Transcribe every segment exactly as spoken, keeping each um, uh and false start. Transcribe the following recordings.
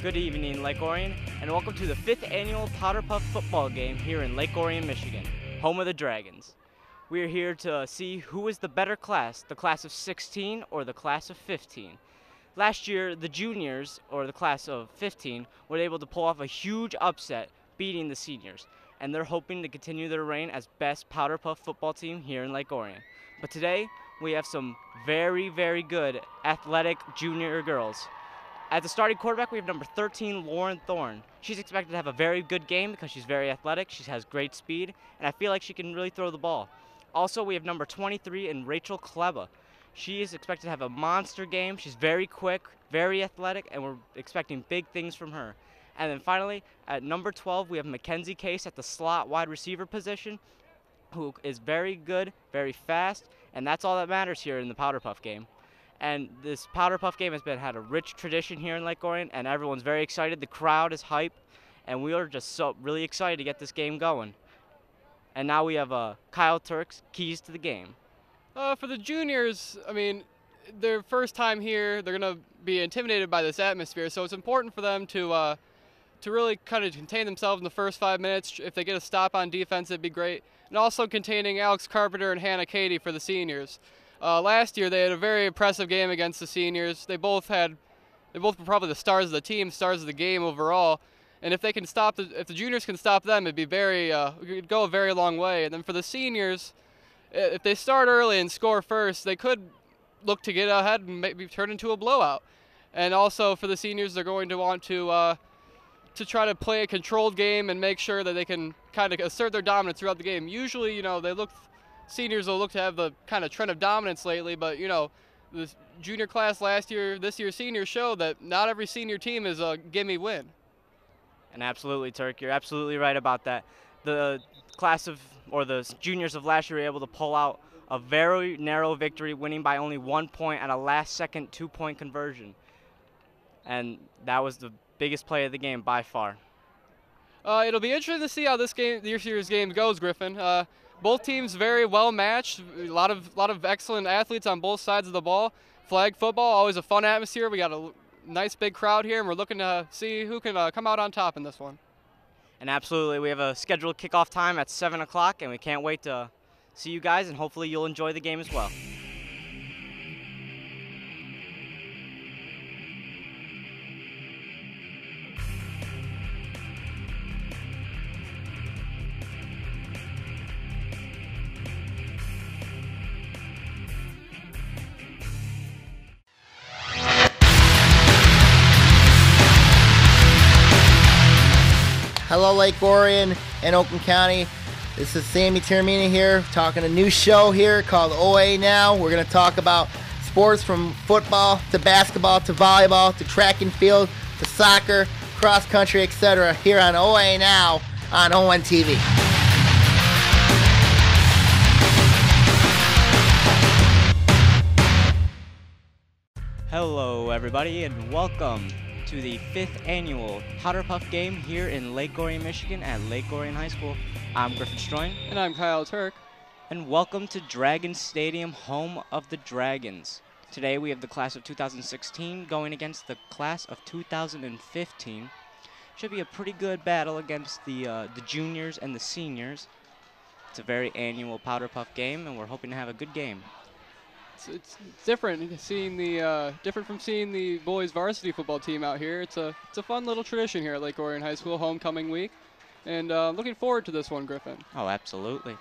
Good evening, Lake Orion, and welcome to the fifth annual Powder Puff football game here in Lake Orion, Michigan, home of the Dragons. We are here to see who is the better class, the class of sixteen or the class of fifteen. Last year, the juniors, or the class of fifteen, were able to pull off a huge upset, beating the seniors, and they're hoping to continue their reign as best Powder Puff football team here in Lake Orion. But today, we have some very, very good athletic junior girls. At the starting quarterback, we have number thirteen, Lauren Thorne. She's expected to have a very good game because she's very athletic, she has great speed, and I feel like she can really throw the ball. Also, we have number twenty-three in Rachel Kleba. She is expected to have a monster game. She's very quick, very athletic, and we're expecting big things from her. And then finally, at number twelve, we have Mackenzie Case at the slot wide receiver position, who is very good, very fast, and that's all that matters here in the Powder Puff game. And this Powder Puff game has been had a rich tradition here in Lake Orion, and everyone's very excited. The crowd is hype, and we are just so really excited to get this game going. And now we have uh, Kyle Turk's keys to the game. Uh, for the juniors, I mean, their first time here, they're going to be intimidated by this atmosphere, so it's important for them to uh, to really kind of contain themselves in the first five minutes. If they get a stop on defense, it'd be great. And also containing Alex Carpenter and Hannah Cady for the seniors. Uh, last year, they had a very impressive game against the seniors. They both had, they both were probably the stars of the team, stars of the game overall. And if they can stop, the, if the juniors can stop them, it'd be very, uh, it'd go a very long way. And then for the seniors, if they start early and score first, they could look to get ahead and maybe turn into a blowout. And also for the seniors, they're going to want to uh, to try to play a controlled game and make sure that they can kind of assert their dominance throughout the game. Usually, you know, they look. Seniors will look to have the kind of trend of dominance lately, but you know, the junior class last year, this year's seniors show that not every senior team is a gimme win. And absolutely, Turk, you're absolutely right about that. The class of, or the juniors of last year were able to pull out a very narrow victory, winning by only one point at a last-second two-point conversion. And that was the biggest play of the game by far. Uh, it'll be interesting to see how this game, this year's game goes, Griffin. Uh, Both teams very well matched. A lot of lot of excellent athletes on both sides of the ball. Flag football, always a fun atmosphere. We got a nice big crowd here, and we're looking to see who can uh, come out on top in this one. And absolutely, we have a scheduled kickoff time at seven o'clock, and we can't wait to see you guys, and hopefully you'll enjoy the game as well. Hello, Lake Orion and Oakland County. This is Sammy Termina here, talking a new show here called O A Now. We're going to talk about sports from football to basketball to volleyball to track and field to soccer, cross country, et cetera here on O A Now on O N T V. Hello, everybody, and welcome to the fifth annual Powder Puff game here in Lake Orion, Michigan at Lake Orion High School. I'm Griffin Stroin. And I'm Kyle Turk. And welcome to Dragon Stadium, home of the Dragons. Today we have the class of two thousand sixteen going against the class of two thousand fifteen. Should be a pretty good battle against the, uh, the juniors and the seniors. It's a very annual Powder Puff game, and we're hoping to have a good game. It's, it's different seeing the uh, different from seeing the boys varsity football team out here. It's a it's a fun little tradition here at Lake Orion High School, homecoming week, and uh, looking forward to this one, Griffin. Oh, absolutely.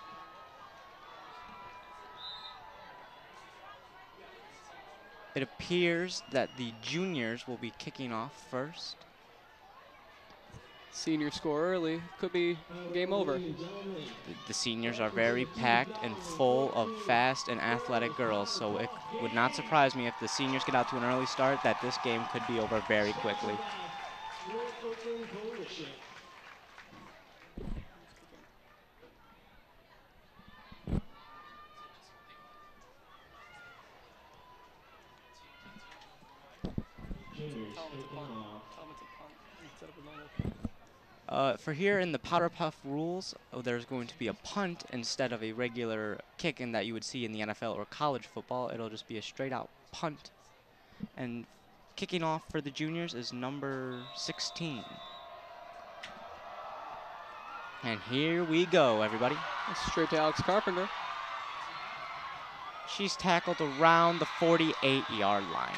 It appears that the juniors will be kicking off first. Senior score early, could be game over. The, the seniors are very packed and full of fast and athletic girls, so it would not surprise me if the seniors get out to an early start that this game could be over very quickly. Uh, for here in the Powder Puff rules, oh, there's going to be a punt instead of a regular kick in that you would see in the N F L or college football. It'll just be a straight out punt. And Kicking off for the juniors is number sixteen. And here we go, everybody. Straight to Alex Carpenter. She's tackled around the forty-eight yard line.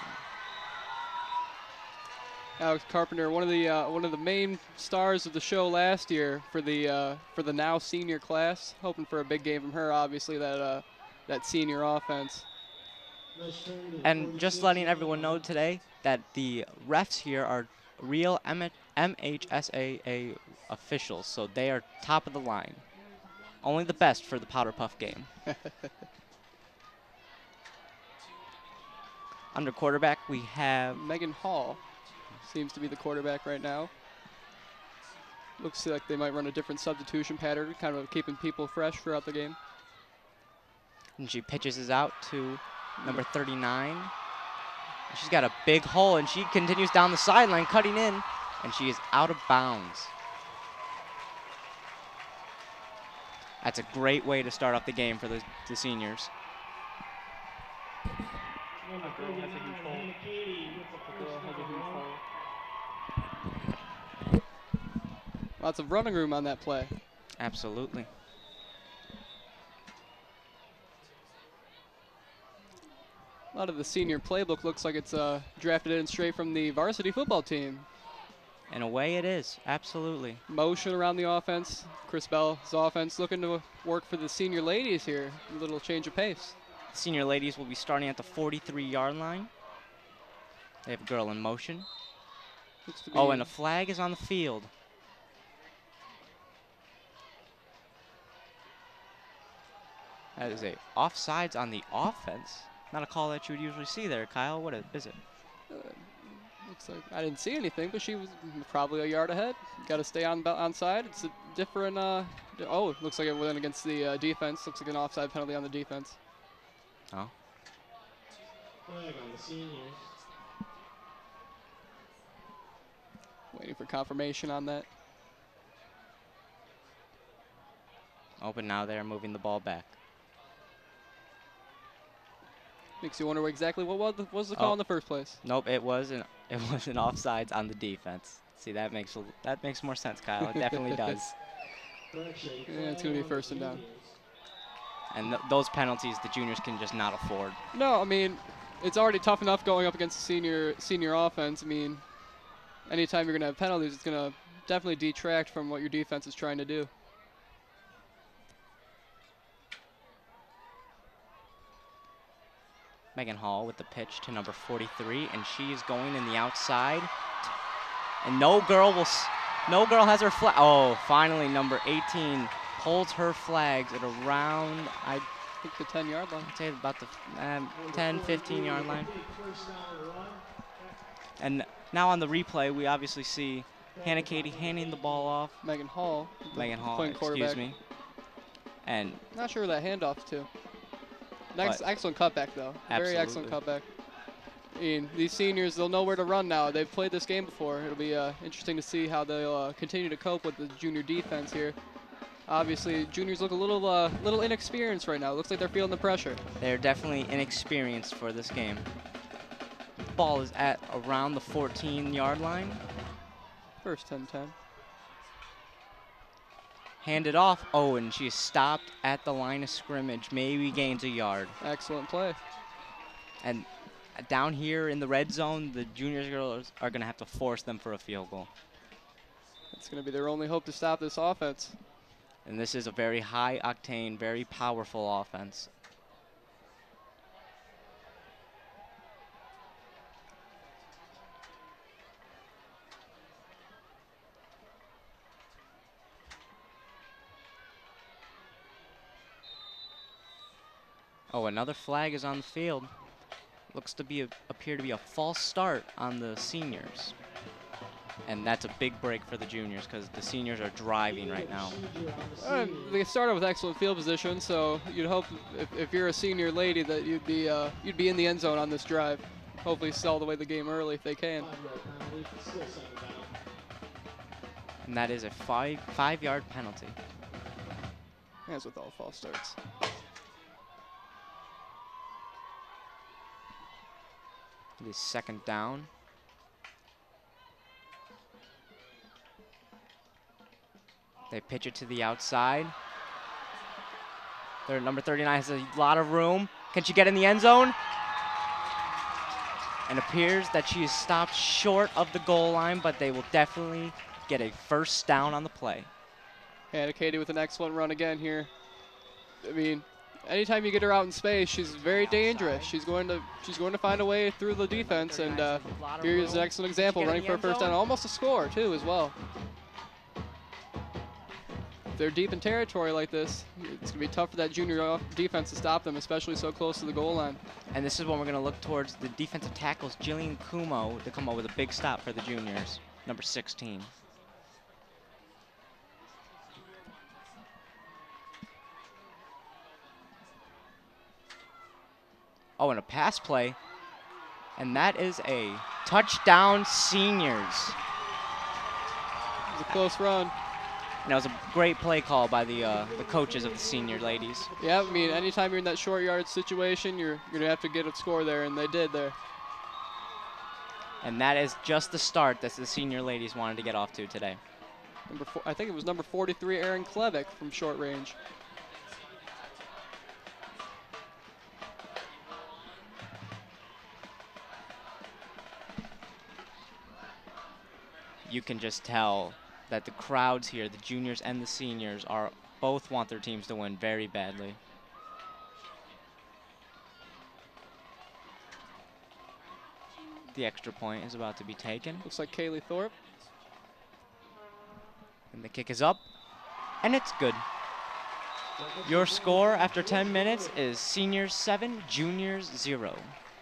Alex Carpenter, one of the uh, one of the main stars of the show last year for the uh, for the now senior class. Hoping for a big game from her. Obviously, that uh, that senior offense. And just letting everyone know today that the refs here are real M H S A A officials, so they are top of the line. Only the best for the Powder Puff game. Under quarterback, we have Megan Hall. Seems to be the quarterback right now. Looks like they might run a different substitution pattern, kind of keeping people fresh throughout the game. And she pitches us out to number thirty-nine. She's got a big hole, and she continues down the sideline, cutting in, and she is out of bounds. That's a great way to start off the game for the, the seniors. Lots of running room on that play. Absolutely. A lot of the senior playbook looks like it's uh, drafted in straight from the varsity football team. In a way it is, absolutely. Motion around the offense. Chris Bell's offense looking to work for the senior ladies here. A little change of pace. Senior ladies will be starting at the forty-three yard line. They have a girl in motion. Oh, and a flag is on the field. That is a offsides on the offense. Not a call that you would usually see there, Kyle. What is it? Uh, looks like I didn't see anything, but she was probably a yard ahead. Got to stay on on side. It's a different. Uh, oh, it looks like it went against the uh, defense. Looks like an offside penalty on the defense. Oh. Flag on the seniors. Waiting for confirmation on that. Oh, but now they're moving the ball back. Makes you wonder exactly what was the, what was the call Oh. in the first place. Nope, it was an it was an offsides on the defense. See, that makes a, that makes more sense, Kyle. It definitely does. Correction, Yeah, it's gonna be first and down. And th those penalties the juniors can just not afford. No, I mean, it's already tough enough going up against the senior senior offense. I mean, anytime you're gonna have penalties, it's gonna definitely detract from what your defense is trying to do. Megan Hall with the pitch to number forty-three, and she is going in the outside. And no girl will, s no girl has her flag. Oh, finally, number eighteen holds her flags at around, I I think the ten yard line. I'd say about the um, ten, fifteen yard line. And now on the replay, we obviously see Hannah Katie handing the ball off. Megan Hall. Megan Hall, playing excuse quarterback. me. And Not sure who that handoff to. Next, But- excellent cutback though. Very excellent Absolutely. cutback. I mean, these seniors, they'll know where to run now. They've played this game before. It'll be uh, interesting to see how they'll uh, continue to cope with the junior defense here. Obviously, juniors look a little, uh, little inexperienced right now. Looks like they're feeling the pressure. they're definitely inexperienced for this game. Ball is at around the fourteen yard line. First ten ten. Handed off. Oh, and she's stopped at the line of scrimmage. Maybe gains a yard. Excellent play. And down here in the red zone, the junior girls are going to have to force them for a field goal. It's going to be their only hope to stop this offense. And this is a very high octane, very powerful offense. Oh, another flag is on the field. Looks to be a, appear to be a false start on the seniors. And that's a big break for the juniors because the seniors are driving right now. Uh, they started with excellent field position, so you'd hope if, if you're a senior lady that you'd be uh, you'd be in the end zone on this drive. Hopefully, sell away the game early if they can. And that is a five five yard penalty. As with all false starts. It is second down. They pitch it to the outside. Their number thirty-nine has a lot of room. Can she get in the end zone? And appears that she is stopped short of the goal line, but they will definitely get a first down on the play. Hannah Katie with an excellent run again here. I mean, anytime you get her out in space, she's very dangerous. She's going to she's going to find a way through the defense, and uh, here's an excellent example, running for a first down, almost a score too as well. If they're deep in territory like this, it's going to be tough for that junior defense to stop them, especially so close to the goal line. And this is when we're going to look towards the defensive tackles, Jillian Kumo, to come up with a big stop for the juniors, number sixteen. Oh, and a pass play. And that is a touchdown, Seniors. It was a close run. And that was a great play call by the uh, the coaches of the senior ladies. Yeah, I mean, anytime you're in that short yard situation, you're, you're going to have to get a score there, and they did there. And that is just the start that the senior ladies wanted to get off to today. Number four, I think it was number forty-three, Erin Klevick from short range. You can just tell that the crowds here, the juniors and the seniors, are both want their teams to win very badly. The extra point is about to be taken. Looks like Kaylee Thorpe. And the kick is up, and it's good. Your score after ten minutes is seniors seven, juniors zero.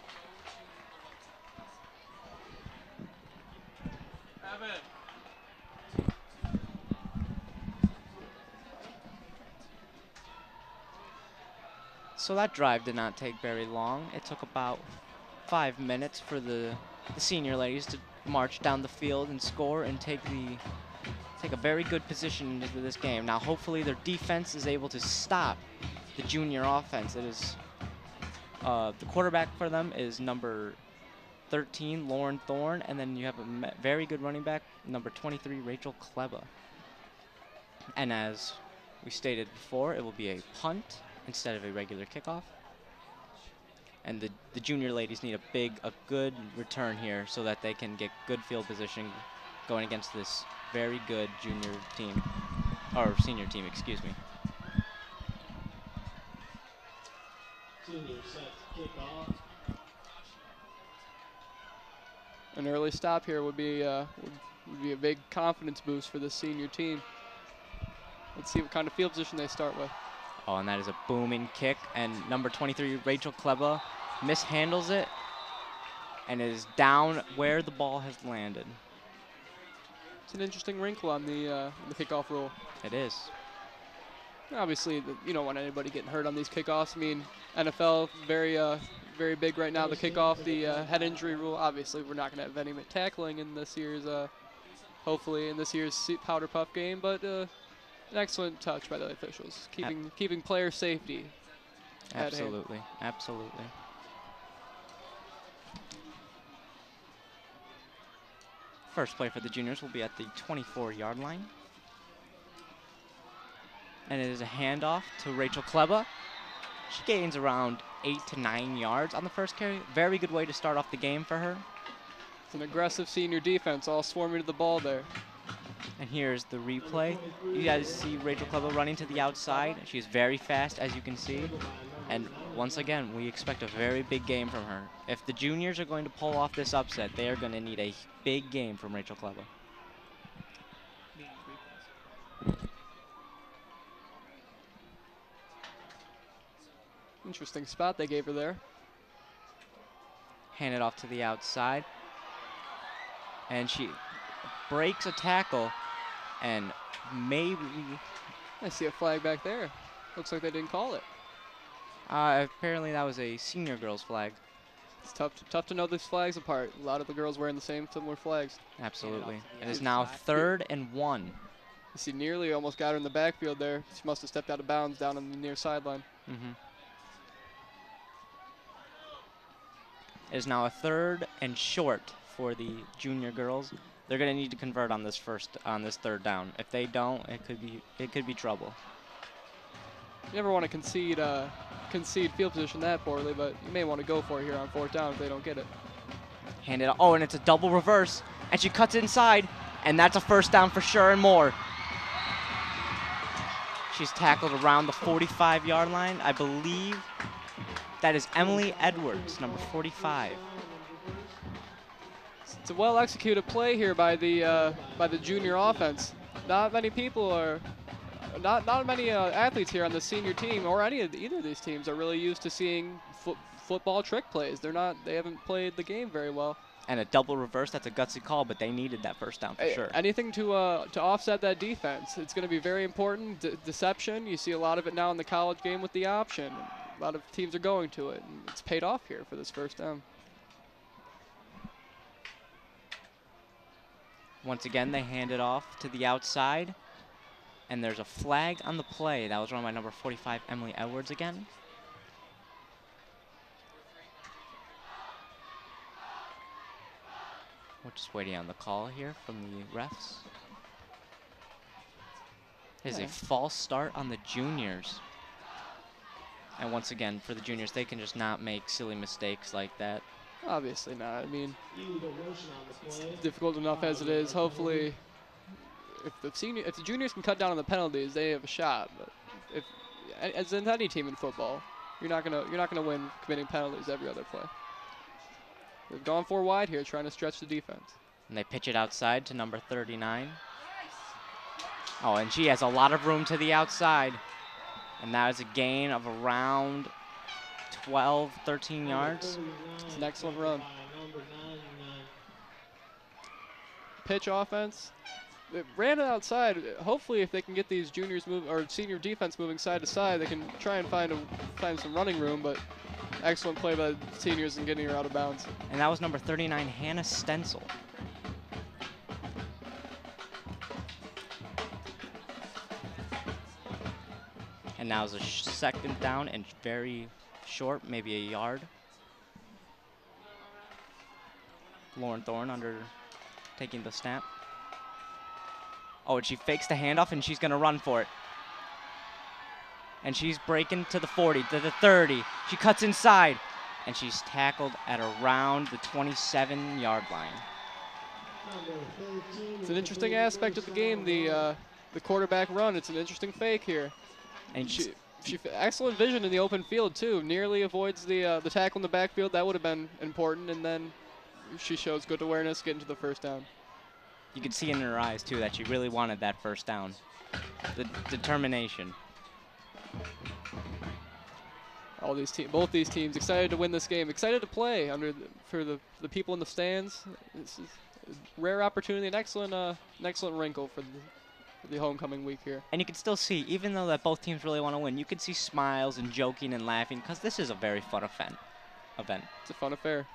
So that drive did not take very long. It took about five minutes for the, the senior ladies to march down the field and score and take the take a very good position into this game. Now hopefully their defense is able to stop the junior offense. It is uh, the quarterback for them is number thirteen, Lauren Thorne, and then you have a very good running back, number twenty-three, Rachel Kleba. And as we stated before, it will be a punt instead of a regular kickoff. And the, the junior ladies need a big, a good return here so that they can get good field position going against this very good junior team, or senior team, excuse me. Senior set to kick off. An early stop here would be uh, would, would be a big confidence boost for this senior team. Let's see what kind of field position they start with. Oh, and that is a booming kick, and number twenty-three, Rachel Kleba, mishandles it and is down where the ball has landed. It's an interesting wrinkle on the uh, the kickoff rule. It is. Obviously, the, you don't want anybody getting hurt on these kickoffs. I mean, N F L very uh, very big right now. The kickoff, the uh, head injury rule. Obviously, we're not going to have any tackling in this year's, uh, hopefully in this year's Powder Puff game, but. Uh, An excellent touch by the officials, keeping Ab keeping player safety. Absolutely, absolutely. First play for the juniors will be at the twenty-four yard line. And it is a handoff to Rachel Kleba. She gains around eight to nine yards on the first carry. Very good way to start off the game for her. It's an aggressive senior defense, all swarming to the ball there. And here's the replay. You guys see Rachel Kleba running to the outside. She is very fast, as you can see. And once again, we expect a very big game from her. If the juniors are going to pull off this upset, they are going to need a big game from Rachel Kleba. Interesting spot they gave her there. Hand it off to the outside. And she breaks a tackle, and maybe I see a flag back there. Looks like they didn't call it. uh, apparently that was a senior girls flag. It's tough to, tough to know these flags apart. A lot of the girls wearing the same similar flags. Absolutely. It is now third and one. You see, nearly almost got her in the backfield there. She must have stepped out of bounds down on the near sideline. Mm-hmm. It is now a third and short for the junior girls. They're going to need to convert on this first, on this third down. If they don't, it could be, it could be trouble. You never want to concede, uh, concede field position that poorly, but you may want to go for it here on fourth down if they don't get it. Hand it, oh, and it's a double reverse, and she cuts inside, and that's a first down for sure and more. She's tackled around the forty-five yard line. I believe that is Emily Edwards, number forty-five. It's a well-executed play here by the uh, by the junior offense. Not many people are, not not many uh, athletes here on the senior team or any of the, either of these teams are really used to seeing fo football trick plays. They're not, they haven't played the game very well. And a double reverse, that's a gutsy call, but they needed that first down for A sure. Anything to uh, to offset that defense. It's going to be very important. De deception, you see a lot of it now in the college game with the option. A lot of teams are going to it, and it's paid off here for this first down. Once again, they hand it off to the outside, and there's a flag on the play. That was run by number forty-five, Emily Edwards again. We're just waiting on the call here from the refs. There's Okay. a false start on the juniors. And once again, for the juniors, they can just not make silly mistakes like that. Obviously not. I mean, You need a motion on the play. difficult enough as it is. Hopefully, if the senior, if the juniors can cut down on the penalties, they have a shot. But if, as in any team in football, you're not gonna you're not gonna win committing penalties every other play. They've gone four wide here, trying to stretch the defense. And they pitch it outside to number thirty-nine. Oh, and she has a lot of room to the outside. And that is a gain of around twelve, thirteen yards. It's an excellent run. Number ninety-nine. Pitch offense. They ran it outside. Hopefully, if they can get these juniors move or senior defense moving side to side, they can try and find a, find some running room. But excellent play by the seniors in getting her out of bounds. And that was number thirty-nine, Hannah Stencil. And now is a sh second down and very short, maybe a yard. Lauren Thorne under taking the snap. Oh, and she fakes the handoff, and she's going to run for it. And she's breaking to the forty, to the thirty. She cuts inside, and she's tackled at around the twenty-seven yard line. It's an interesting aspect of the game, the uh, the quarterback run. It's an interesting fake here. And She, she excellent vision in the open field too. Nearly avoids the uh, the tackle in the backfield. That would have been important. And then she shows good awareness getting to the first down. you could see in her eyes, too, that she really wanted that first down. The determination. All these teams, both these teams, excited to win this game, excited to play under the, for the the people in the stands. This is a rare opportunity, an excellent uh, an excellent wrinkle for the, for the homecoming week here. And you can still see, even though that both teams really want to win, you can see smiles and joking and laughing because this is a very fun event. event. It's a fun affair.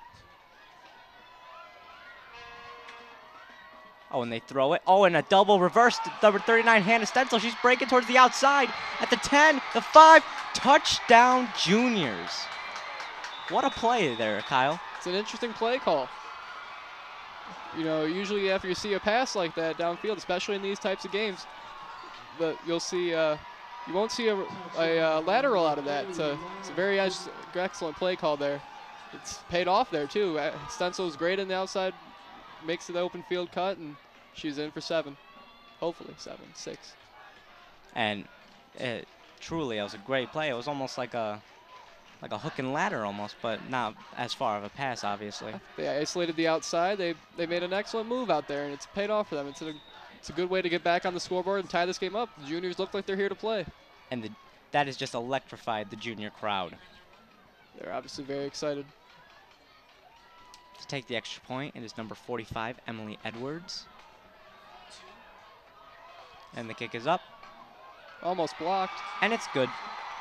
Oh, and they throw it. Oh, and a double reverse to number thirty-nine, Hannah Stencil. She's breaking towards the outside at the ten, the five. Touchdown Juniors. What a play there, Kyle. It's an interesting play call. You know, usually after you see a pass like that downfield, especially in these types of games, but you'll see, uh, you won't see a, a uh, lateral out of that. It's a, it's a very ex excellent play call there. It's paid off there too. Uh, Stencil's great in the outside, makes it the open field cut, and she's in for seven. Hopefully seven, six. And it, truly, it was a great play. It was almost like a like a hook and ladder almost, but not as far of a pass, obviously. They isolated the outside. They they made an excellent move out there, and it's paid off for them. It's a it's a good way to get back on the scoreboard and tie this game up. The juniors look like they're here to play. And the, that has just electrified the junior crowd. They're obviously very excited. To take the extra point, it is number forty-five, Emily Edwards. And the kick is up. Almost blocked. And it's good.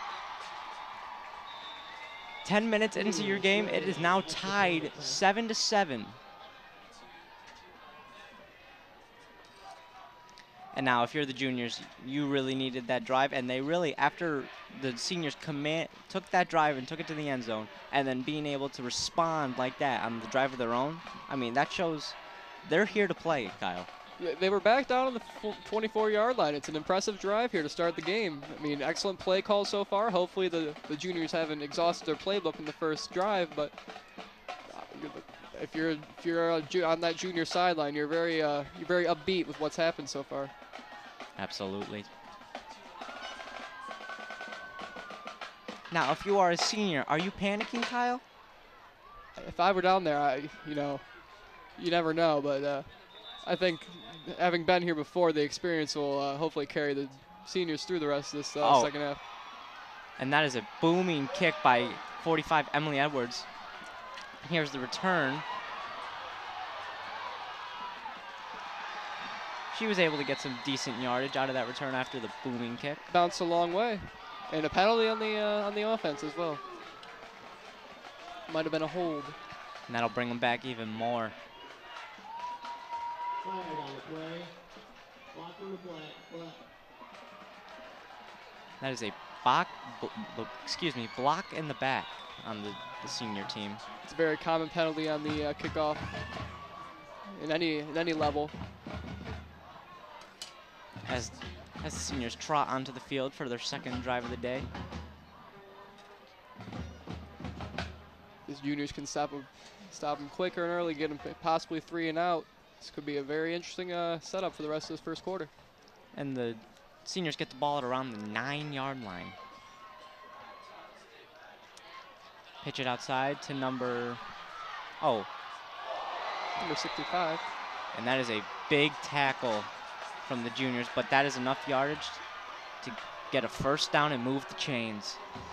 Ten minutes into your game, it is now tied seven to seven. And now if you're the juniors, you really needed that drive, and they really, after the seniors command, took that drive and took it to the end zone, and then being able to respond like that on the drive of their own, I mean, that shows they're here to play, Kyle. They were back down on the twenty-four yard line. It's an impressive drive here to start the game. I mean, excellent play call so far. Hopefully the, the juniors haven't exhausted their playbook in the first drive, but if you're if you're on that junior sideline, you're very uh, you're very upbeat with what's happened so far. Absolutely. Now, if you are a senior, are you panicking, Kyle? If I were down there, I you know, you never know, but uh, I think having been here before, the experience will uh, hopefully carry the seniors through the rest of this uh, oh. second half. And that is a booming kick by forty-five Emily Edwards. Here's the return. She was able to get some decent yardage out of that return after the booming kick. Bounced a long way, and a penalty on the uh, on the offense as well. Might have been a hold. And that'll bring them back even more. Flag on the play. Blocking the black. Black. That is a block, excuse me, block in the back on the, the senior team. It's a very common penalty on the uh, kickoff in any in any level. As as the seniors trot onto the field for their second drive of the day. These juniors can stop them, stop them quicker and early, get them possibly three and out. This could be a very interesting uh, setup for the rest of this first quarter. And the seniors get the ball at around the nine yard line. Pitch it outside to number, oh. Number sixty-five. And that is a big tackle from the juniors, but that is enough yardage to get a first down and move the chains.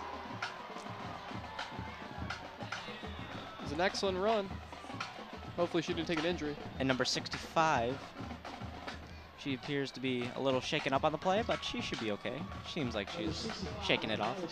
It was an excellent run. Hopefully she didn't take an injury. And number sixty-five, she appears to be a little shaken up on the play, but she should be okay. Seems like she's shaking it off.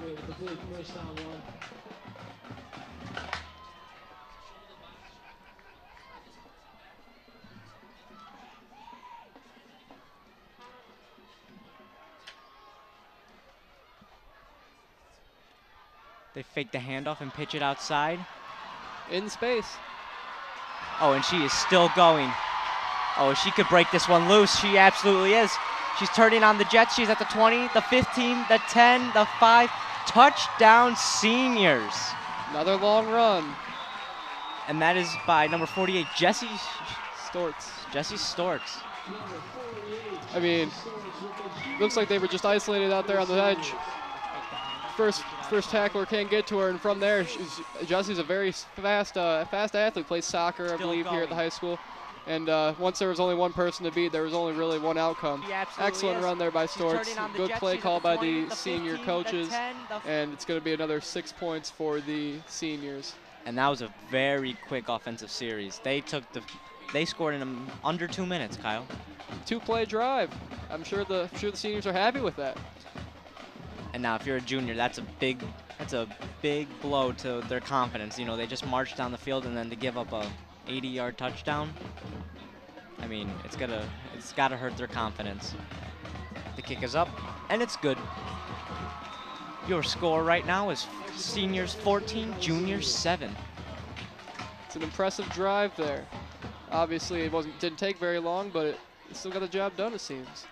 They fake the handoff and pitch it outside. In space. Oh, and she is still going. Oh, she could break this one loose. She absolutely is. She's turning on the Jets. She's at the twenty, the fifteen, the ten, the five. Touchdown seniors. Another long run. And that is by number forty-eight, Jessie Storts. Jessie Storts. I mean, looks like they were just isolated out there on the edge. First, first tackler can't get to her, and from there, she's, Jessie's a very fast, uh, fast athlete. Plays soccer, I Still believe, going. here at the high school. And uh, once there was only one person to beat, there was only really one outcome. Excellent is. run there by She's Storts. turning on the Good Jets. play She's at call the by twenty, the, the senior fifteen, coaches, the ten, the and it's going to be another six points for the seniors. And that was a very quick offensive series. They took the, they scored in um, under two minutes, Kyle. Two-play drive. I'm sure the, I'm sure the seniors are happy with that. And now, if you're a junior, that's a big, that's a big blow to their confidence. You know, they just marched down the field, and then to give up a eighty yard touchdown. I mean, it's gonna, it's gotta hurt their confidence. The kick is up, and it's good. Your score right now is seniors fourteen, juniors seven. It's an impressive drive there. Obviously, it wasn't didn't take very long, but it, it still got the job done, it seems.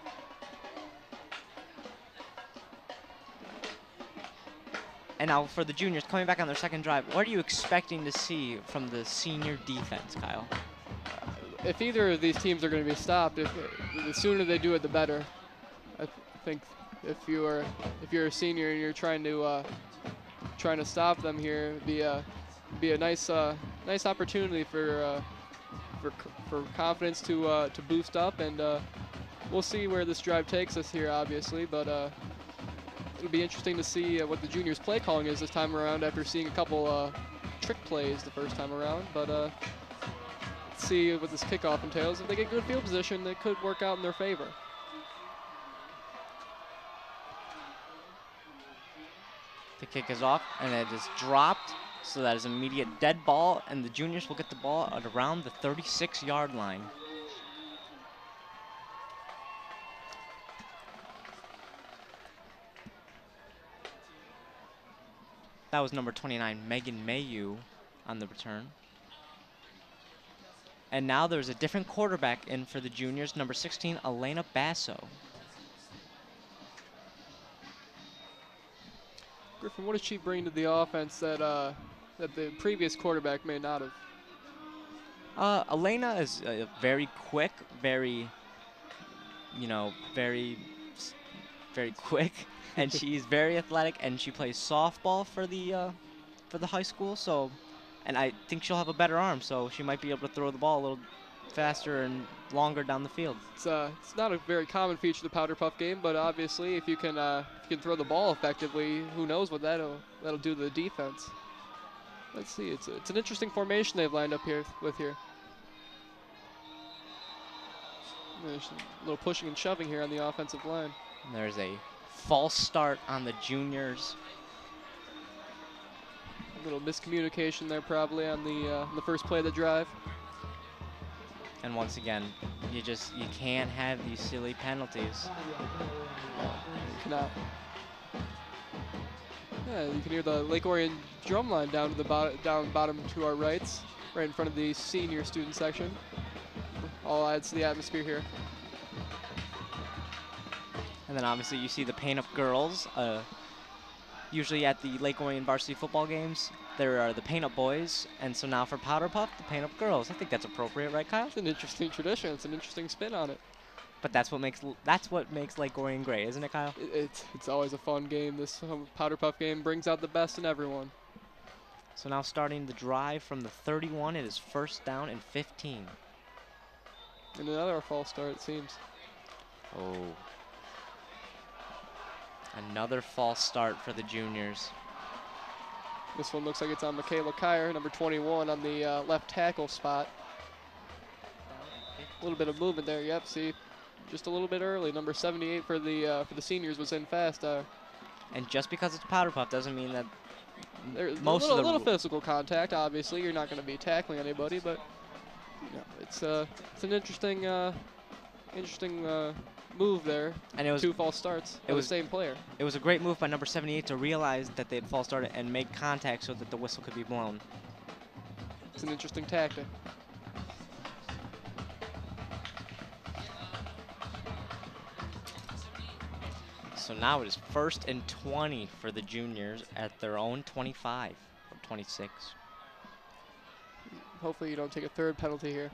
And now for the juniors coming back on their second drive, what are you expecting to see from the senior defense, Kyle? If either of these teams are going to be stopped, if, the sooner they do it, the better. I th think if you are if you're a senior and you're trying to uh, trying to stop them here, it'd be a be a nice uh, nice opportunity for uh, for for confidence to uh, to boost up, and uh, we'll see where this drive takes us here, obviously, but. Uh, It'll be interesting to see uh, what the juniors' play calling is this time around after seeing a couple uh, trick plays the first time around. But uh, let's see what this kickoff entails. If they get good field position, it could work out in their favor. The kick is off, and it is dropped, so that is an immediate dead ball, and the juniors will get the ball at around the thirty-six yard line. That was number twenty-nine, Megan Mayu, on the return. And now there's a different quarterback in for the juniors, number sixteen, Elena Basso. Griffin, what does she bring to the offense that uh, that the previous quarterback may not have? Uh, Elena is uh, very quick, very, you know, very, s- very quick, and she's very athletic, and she plays softball for the uh, for the high school. So, and I think she'll have a better arm, so she might be able to throw the ball a little faster and longer down the field. It's uh, it's not a very common feature of the Powder Puff game, but obviously, if you can uh, if you can throw the ball effectively, who knows what that'll that'll do to the defense. Let's see, it's a, it's an interesting formation they've lined up here with here. There's a little pushing and shoving here on the offensive line. And there's a false start on the juniors. A little miscommunication there probably on the uh, on the first play of the drive. And once again, you just you can't have these silly penalties. You cannot. Yeah, you can hear the Lake Orion drum line down to the bottom, down bottom to our rights, right in front of the senior student section. All adds to the atmosphere here. And then obviously you see the Paint Up Girls. Uh, usually at the Lake Orion varsity football games, there are the Paint Up Boys, and so now for Powder Puff, the Paint Up Girls. I think that's appropriate, right, Kyle? It's an interesting tradition. It's an interesting spin on it. But that's what makes l- that's what makes Lake Orion great, isn't it, Kyle? It, it's it's always a fun game. This um, Powder Puff game brings out the best in everyone. So now starting the drive from the thirty-one, it is first down and fifteen. And another false start, it seems. Oh. Another false start for the juniors. This one looks like it's on Michaela Kyer, number twenty-one, on the uh, left tackle spot. A little bit of movement there. Yep, see, just a little bit early. Number seventy-eight for the uh, for the seniors was in fast. Uh, And just because it's Powder Puff doesn't mean that there's most a little, of the little physical contact. Obviously, you're not going to be tackling anybody, but you know, it's uh, it's an interesting uh, interesting uh, move there. and it was Two false starts. it of was- the same player. it was a great move by number seventy-eight to realize that they had false started and make contact so that the whistle could be blown. It's an interesting tactic. So now it is first and twenty for the juniors at their own twenty-five or twenty-six. Hopefully, you don't take a third penalty here.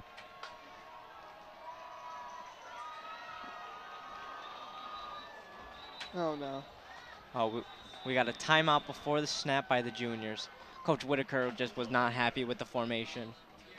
Oh no. Oh, we, we got a timeout before the snap by the juniors. Coach Whitaker just was not happy with the formation.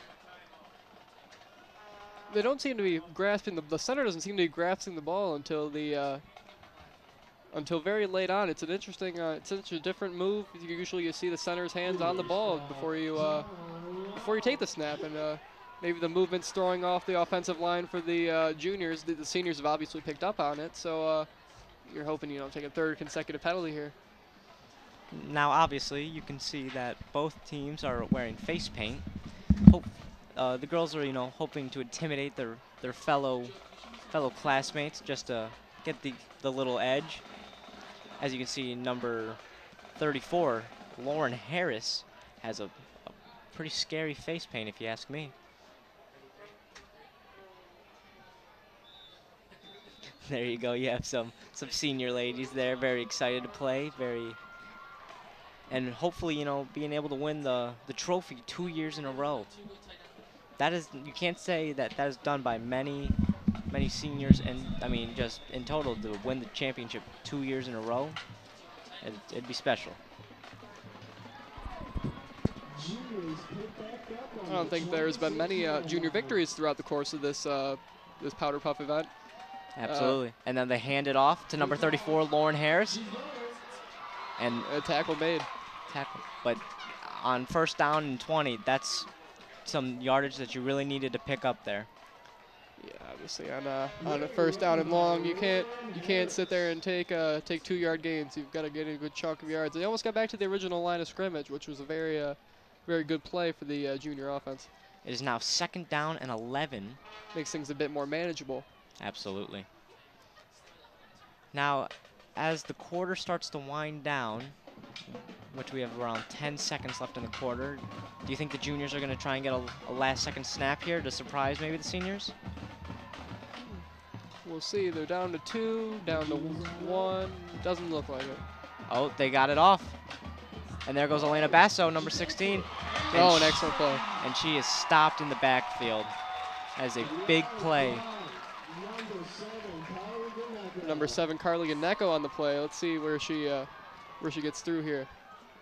They don't seem to be grasping the the center doesn't seem to be grasping the ball until the uh, until very late on. It's an interesting, uh, it's such a different move. You usually you see the center's hands on the ball before you uh, before you take the snap, and uh, maybe the movement's throwing off the offensive line for the uh, juniors. The, the seniors have obviously picked up on it, so uh, you're hoping you don't take a third consecutive penalty here. Now, obviously, you can see that both teams are wearing face paint. Hope, uh, the girls are, you know, hoping to intimidate their their fellow fellow classmates just to get the the little edge. As you can see, number thirty-four, Lauren Harris, has a, a pretty scary face paint, if you ask me. There you go. You have some some senior ladies there, very excited to play, very. And hopefully, you know, being able to win the, the trophy two years in a row. That is, you can't say that that is done by many, many seniors, and I mean, just in total, to win the championship two years in a row, it'd, it'd be special. I don't think there's been many uh, junior victories throughout the course of this uh, this Powder Puff event. Absolutely. And then they hand it off to number thirty-four, Lauren Harris. And A tackle made. tackle. But on first down and twenty, that's some yardage that you really needed to pick up there. Yeah, obviously on a on a first down and long, you can't you can't sit there and take uh, take two yard gains. You've got to get a good chunk of yards. They almost got back to the original line of scrimmage, which was a very uh, very good play for the uh, junior offense. It is now second down and eleven. Makes things a bit more manageable. Absolutely. Now, as the quarter starts to wind down, which we have around ten seconds left in the quarter. Do you think the juniors are going to try and get a, a last second snap here to surprise maybe the seniors? We'll see. They're down to two, down to one. Doesn't look like it. Oh, they got it off. And there goes Elena Basso, number sixteen. And Oh, an sh- excellent play. And she is stopped in the backfield as a big play. Number seven, Carly Ganecko on the play. Let's see where she uh, where she gets through here.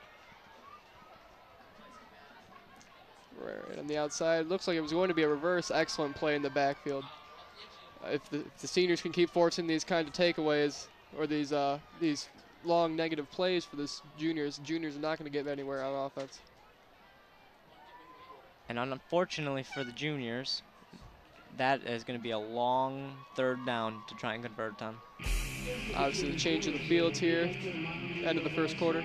Right on the outside. Looks like it was going to be a reverse. Excellent play in the backfield. Uh, if, the, if the seniors can keep forcing these kind of takeaways or these uh, these long negative plays for this juniors, juniors are not going to get anywhere on offense. And unfortunately for the juniors, that is going to be a long third down to try and convert on. Obviously, the change of the fields here, end of the first quarter.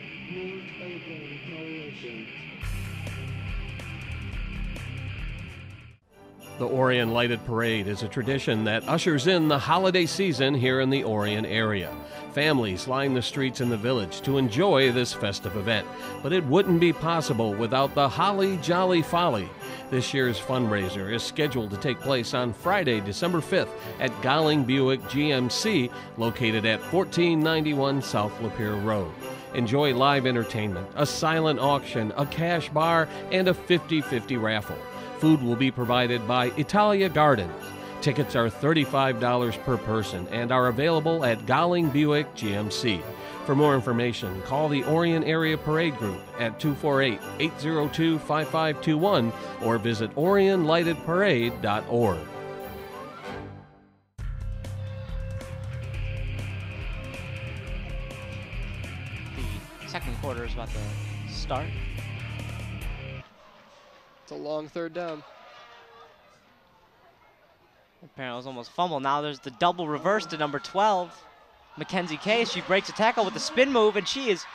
The Orion Lighted Parade is a tradition that ushers in the holiday season here in the Orion area. Families line the streets in the village to enjoy this festive event, but it wouldn't be possible without the Holly Jolly Folly. This year's fundraiser is scheduled to take place on Friday, December fifth at Golling Buick G M C, located at fourteen ninety-one South Lapeer Road. Enjoy live entertainment, a silent auction, a cash bar, and a fifty fifty raffle. Food will be provided by Italia Gardens. Tickets are thirty-five dollars per person and are available at Golling Buick G M C. For more information, call the Orion Area Parade Group at two four eight, eight zero two, five five two one or visit orion lighted parade dot org. The second quarter is about to start. It's a long third down. Apparently it was almost fumble. Now there's the double reverse to number twelve. Mackenzie Case, she breaks a tackle with a spin move, and she is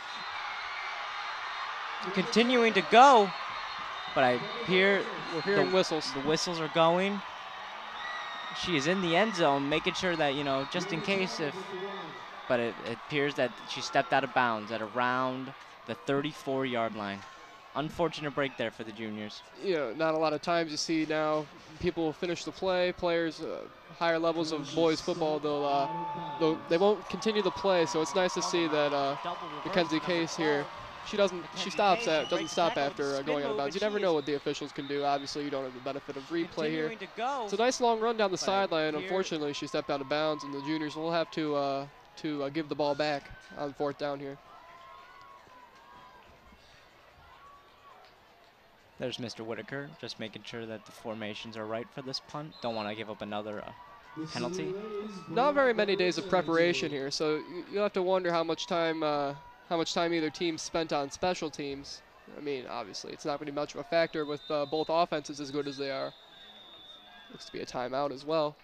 continuing to go. But I hear We're hearing the, whistles. the whistles are going. She is in the end zone, making sure that, you know, just in case if, but it, it appears that she stepped out of bounds at around the thirty-four yard line. Unfortunate break there for the juniors. You know, not a lot of times you see now people finish the play, players, uh, higher levels of boys football, they'll, uh, they'll, they won't continue the play, so it's nice to see that uh, Mackenzie Case here, she doesn't, she stops at, doesn't stop after uh, going out of bounds. You never know what the officials can do. Obviously, you don't have the benefit of replay here. It's a nice long run down the sideline. Unfortunately, she stepped out of bounds, and the juniors will have to, uh, to uh, give the ball back on fourth down here. There's Mister Whitaker, just making sure that the formations are right for this punt. Don't want to give up another uh, penalty. Not very many days of preparation here, so you- you'll have to wonder how much time, uh, how much time either team spent on special teams. I mean, obviously, it's not going to be much of a factor with uh, both offenses as good as they are. Looks to be a timeout as well.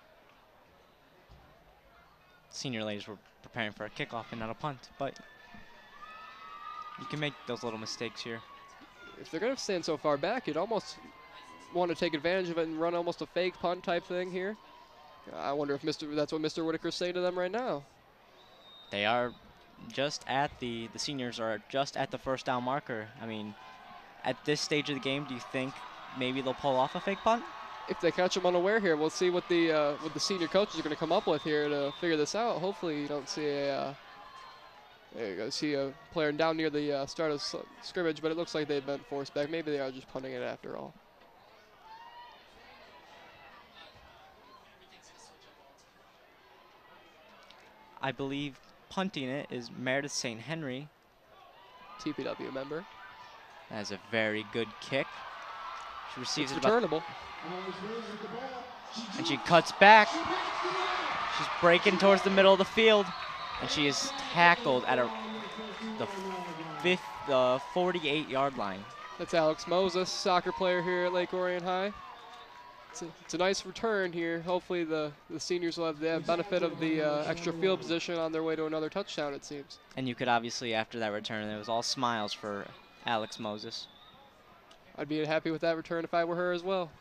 Senior ladies were preparing for a kickoff and not a punt, but you can make those little mistakes here. If they're going to stand so far back, you'd almost want to take advantage of it and run almost a fake punt type thing here. I wonder if Mister that's what Mister Whitaker's saying to them right now. They are just at the, the seniors are just at the first down marker. I mean, at this stage of the game, do you think maybe they'll pull off a fake punt? If they catch them unaware here, we'll see what the uh, what the senior coaches are going to come up with here to figure this out. Hopefully you don't see a, uh, there you go, see a player down near the uh, start of s- scrimmage, but it looks like they've been forced back. Maybe they are just punting it after all. I believe punting it is Meredith Saint Henry. T P W member. That's a very good kick. She receives It's it about, returnable. and she cuts back. She's breaking towards the middle of the field, and she is tackled at a, the fifth, uh, forty-eight yard line. That's Alex Moses, soccer player here at Lake Orion High. It's a, it's a nice return here. Hopefully the, the seniors will have the benefit of the uh, extra field position on their way to another touchdown, it seems. And you could obviously, after that return, it was all smiles for Alex Moses. I'd be happy with that return if I were her as well.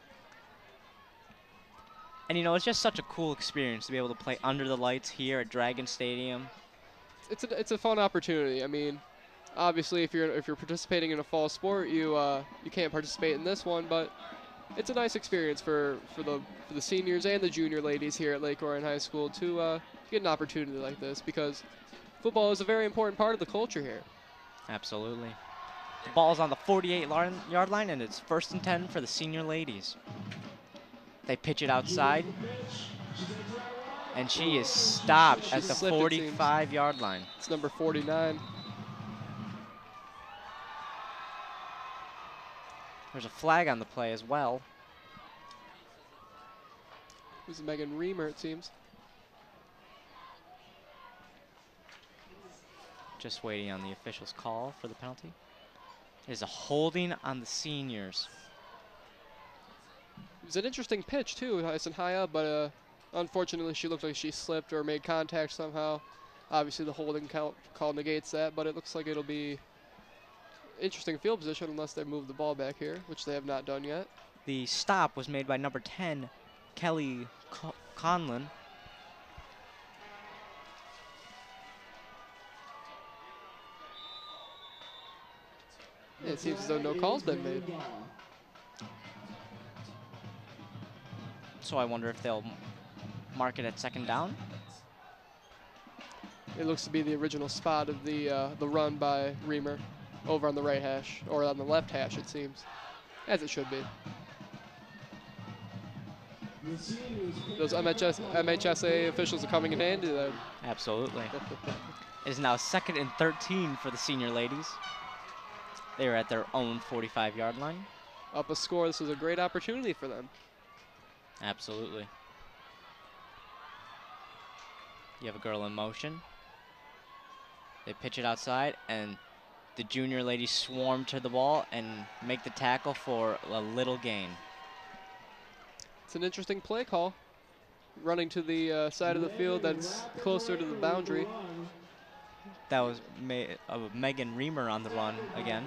And you know, it's just such a cool experience to be able to play under the lights here at Dragon Stadium. it's a, it's a fun opportunity. I mean, obviously, if you're if you're participating in a fall sport, you uh, you can't participate in this one, but it's a nice experience for for the for the seniors and the junior ladies here at Lake Orion High School to uh, get an opportunity like this, because football is a very important part of the culture here. Absolutely. The ball's on the forty-eight yard line, and it's first and ten for the senior ladies. They pitch it outside, and she is stopped She at the slipped, it forty-five yard line. It's number forty-nine. There's a flag on the play as well. This is Megan Reamer, it seems. Just waiting on the official's call for the penalty. There's a holding on the seniors. It was an interesting pitch, too, nice and high up, but uh, unfortunately she looked like she slipped or made contact somehow. Obviously the holding count call negates that, but it looks like it'll be interesting field position unless they move the ball back here, which they have not done yet. The stop was made by number ten, Kelly Co Conlon. Yeah, it seems as though no call's been made. So I wonder if they'll mark it at second down. It looks to be the original spot of the uh, the run by Reamer over on the right hash, or on the left hash, it seems, as it should be. Those M H S, M H S A officials are coming in handy there. Absolutely. It is now second and thirteen for the senior ladies. They are at their own forty-five yard line. Up a score, this is a great opportunity for them. Absolutely. You have a girl in motion. They pitch it outside, and the junior ladies swarm to the ball and make the tackle for a little gain. It's an interesting play call. Running to the uh, side of the field that's closer to the boundary. That was Ma uh, Megan Reamer on the run again.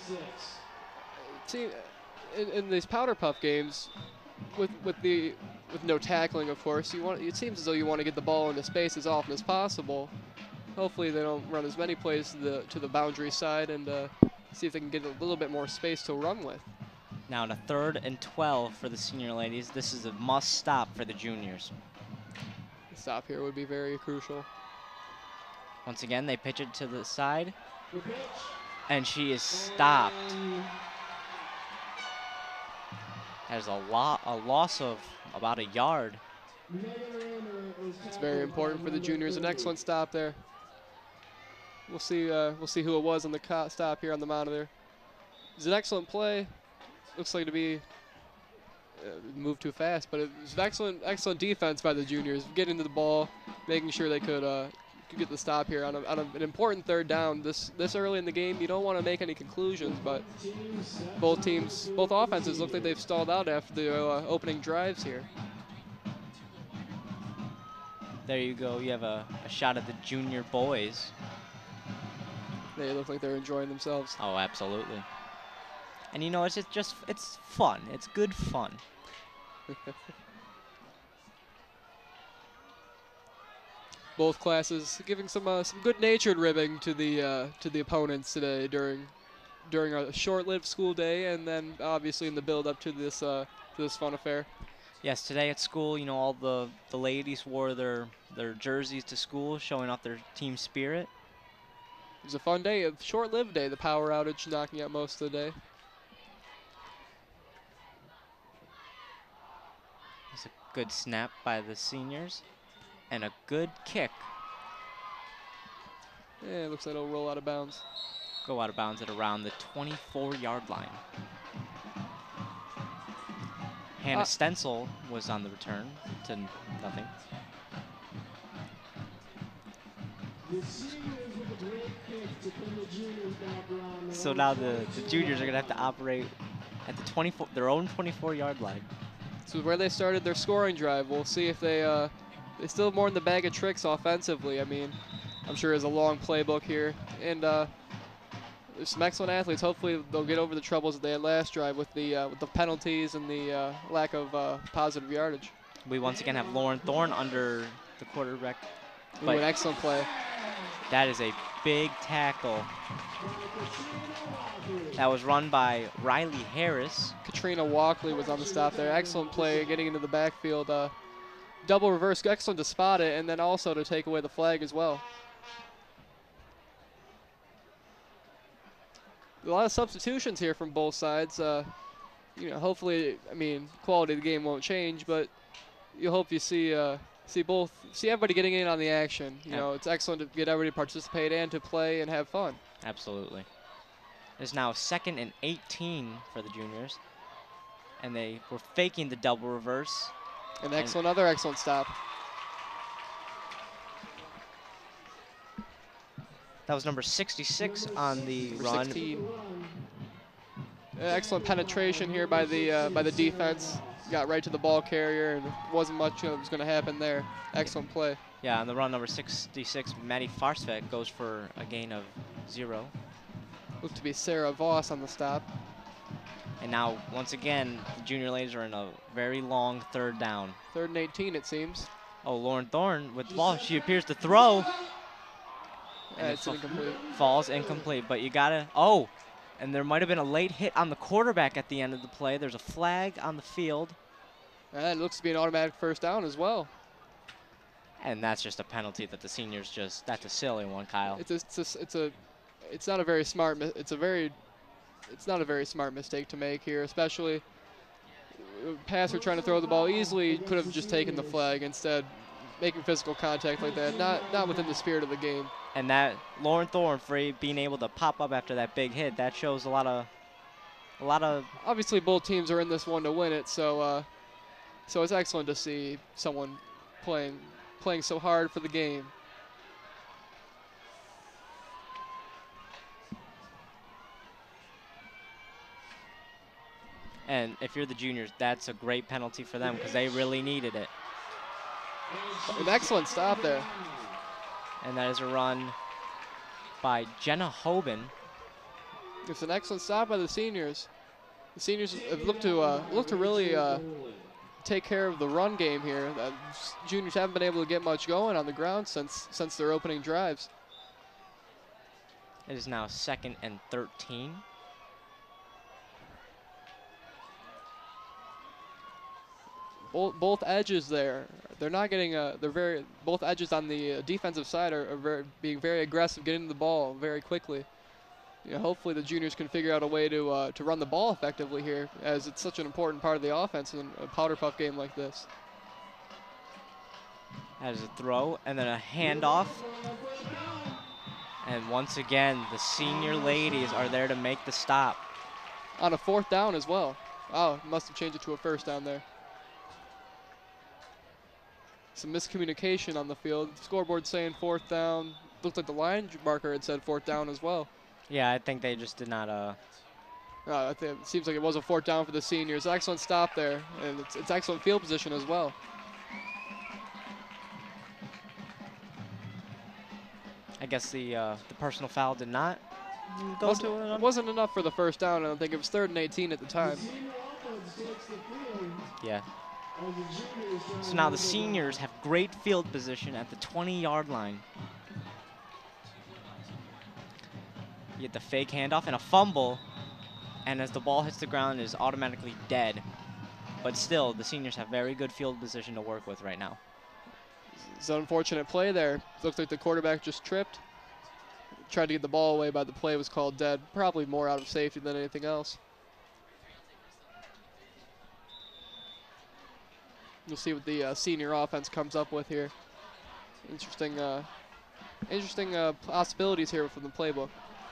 See, in, in these powder puff games, with with the with no tackling, of course, you want it seems as though you want to get the ball into space as often as possible. Hopefully, they don't run as many plays to the to the boundary side, and uh, see if they can get a little bit more space to run with. Now to third and twelve for the senior ladies. This is a must stop for the juniors. The stop here would be very crucial. Once again, they pitch it to the side, and she is stopped. There's a lot, a loss of about a yard. It's very important for the juniors. An excellent stop there. We'll see. Uh, we'll see who it was on the stop here on the monitor. It's an excellent play. Looks like to be uh, moved too fast, but it was an excellent, excellent defense by the juniors, getting to the ball, making sure they could. Uh, Could get the stop here on, a, on a, an important third down. This this early in the game, you don't want to make any conclusions, but both teams, both offenses look like they've stalled out after the uh, opening drives here. There you go. You have a, a shot at the junior boys. They look like they're enjoying themselves. Oh, absolutely. And you know, it's just, just it's fun. It's good fun. Both classes giving some uh, some good-natured ribbing to the uh, to the opponents today during during a short-lived school day, and then obviously in the build-up to this uh, to this fun affair. Yes, today at school, you know, all the the ladies wore their their jerseys to school, showing off their team spirit. It was a fun day, a short-lived day. The power outage knocking out most of the day. It's a good snap by the seniors. And a good kick. Yeah, it looks like it'll roll out of bounds. Go out of bounds at around the twenty-four yard line. Hannah Uh, Stencil was on the return to nothing. So now the, the juniors are going to have to operate at the twenty-four, their own twenty-four yard line. This is where they started their scoring drive. We'll see if they uh, they still have more in the bag of tricks offensively. I mean, I'm sure there's a long playbook here, and uh, there's some excellent athletes. Hopefully, they'll get over the troubles that they had last drive with the uh, with the penalties and the uh, lack of uh, positive yardage. We once again have Lauren Thorne under the quarterback. Ooh, an excellent play. That is a big tackle. That was run by Riley Harris. Katrina Walkley was on the stop there. Excellent play getting into the backfield. Uh, double reverse, excellent to spot it, and then also to take away the flag as well. A lot of substitutions here from both sides. Uh, you know, hopefully, I mean, quality of the game won't change, but you hope you see uh, see both, see everybody getting in on the action. You Yep. know, it's excellent to get everybody to participate and to play and have fun. Absolutely. It's now second and eighteen for the juniors. And they were faking the double reverse. An excellent, other excellent stop. That was number sixty-six on the Number run. sixteen. Uh, excellent penetration here by the uh, by the defense. Got right to the ball carrier, and wasn't much that was going to happen there. Excellent play. Yeah, on the run, number sixty-six, Maddie Farsvet goes for a gain of zero. Looked to be Sarah Voss on the stop. And now, once again, the junior ladies are in a very long third down. Third and eighteen, it seems. Oh, Lauren Thorne with the ball. She appears to throw. Uh, And it's it fa- incomplete. Falls incomplete, but you gotta, oh, and there might have been a late hit on the quarterback at the end of the play. There's a flag on the field. And it looks to be an automatic first down as well. And that's just a penalty that the seniors just, that's a silly one, Kyle. It's a, it's a, it's a, it's not a very smart, mi- it's a very, it's not a very smart mistake to make here, especially uh, passer trying to throw the ball easily could have just taken the flag instead, making physical contact like that, not not within the spirit of the game. And that Lauren Thorne for being able to pop up after that big hit, that shows a lot of, a lot of, Obviously, both teams are in this one to win it, so uh, so it's excellent to see someone playing playing so hard for the game. and if you're the juniors, that's a great penalty for them because they really needed it. An excellent stop there. And that is a run by Jenna Hoban. It's an excellent stop by the seniors. The seniors have looked to uh, look to really uh, take care of the run game here. Uh, juniors haven't been able to get much going on the ground since since their opening drives. It is now second and thirteen. Both both edges there, they're not getting a. They're very both edges on the uh, defensive side are, are very, being very aggressive, getting the ball very quickly. You know, hopefully the juniors can figure out a way to uh, to run the ball effectively here, as it's such an important part of the offense in a powder puff game like this. That is a throw and then a handoff. And once again, the senior ladies are there to make the stop. On a fourth down as well. Oh, must have changed it to a first down there. Some miscommunication on the field. Scoreboard saying fourth down. Looked like the line marker had said fourth down as well. Yeah, I think they just did not. Uh, Uh, I think it seems like it was a fourth down for the seniors. Excellent stop there, and it's, it's excellent field position as well. I guess the uh, the personal foul did not go Wasn't, to it. it wasn't enough for the first down. I don't think it was third and eighteen at the time. Yeah. So now the seniors have great field position at the twenty-yard line. You get the fake handoff and a fumble, and as the ball hits the ground, it is automatically dead. But still, the seniors have very good field position to work with right now. It's an unfortunate play there. Looked like the quarterback just tripped. Tried to get the ball away, but the play was called dead. Probably more out of safety than anything else. We'll see what the uh, senior offense comes up with here. Interesting, uh, interesting uh, possibilities here from the playbook.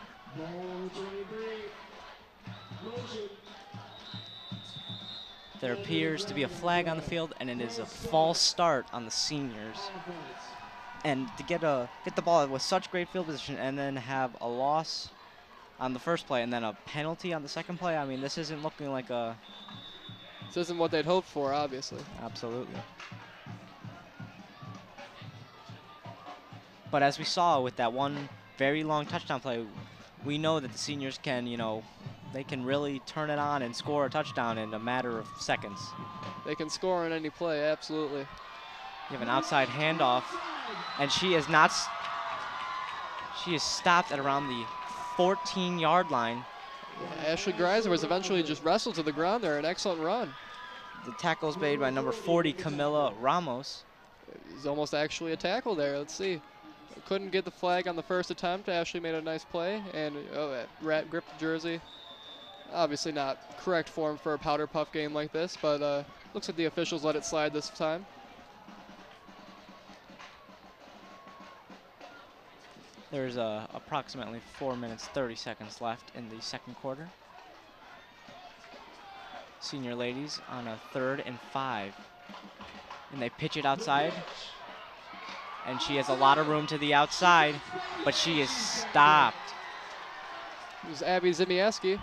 There appears to be a flag on the field, and it is a false start on the seniors. And to get a get the ball with such great field position, and then have a loss on the first play, and then a penalty on the second play. I mean, this isn't looking like a. This isn't what they'd hoped for, obviously. Absolutely. But as we saw with that one very long touchdown play, we know that the seniors can, you know, they can really turn it on and score a touchdown in a matter of seconds. They can score on any play, absolutely. You have an outside handoff, and she is not. S She is stopped at around the fourteen yard line. Ashley Greiser was eventually just wrestled to the ground there. An excellent run. The tackle is made by number forty, Camila Ramos. It was almost actually a tackle there. Let's see. Couldn't get the flag on the first attempt. Ashley made a nice play, and oh, that rat gripped the jersey. Obviously not correct form for a powder puff game like this, but uh, looks like the officials let it slide this time. There's uh, approximately four minutes, thirty seconds left in the second quarter. Senior ladies on a third and five. And they pitch it outside. And she has a lot of room to the outside, but she is stopped. It was Abby Zimieski.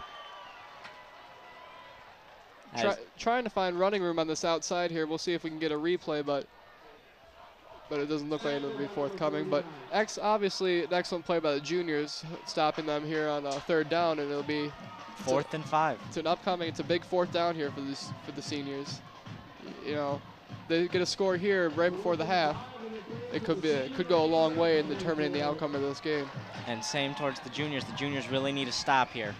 Try, trying to find running room on this outside here. We'll see if we can get a replay, but but it doesn't look like it'll be forthcoming. But ex obviously an excellent play by the juniors, stopping them here on a third down, and it'll be fourth and five. It's an upcoming. It's a big fourth down here for this for the seniors. You know, they get a score here right before the half. It could be it could go a long way in determining the outcome of this game. And same towards the juniors. The juniors really need a stop here.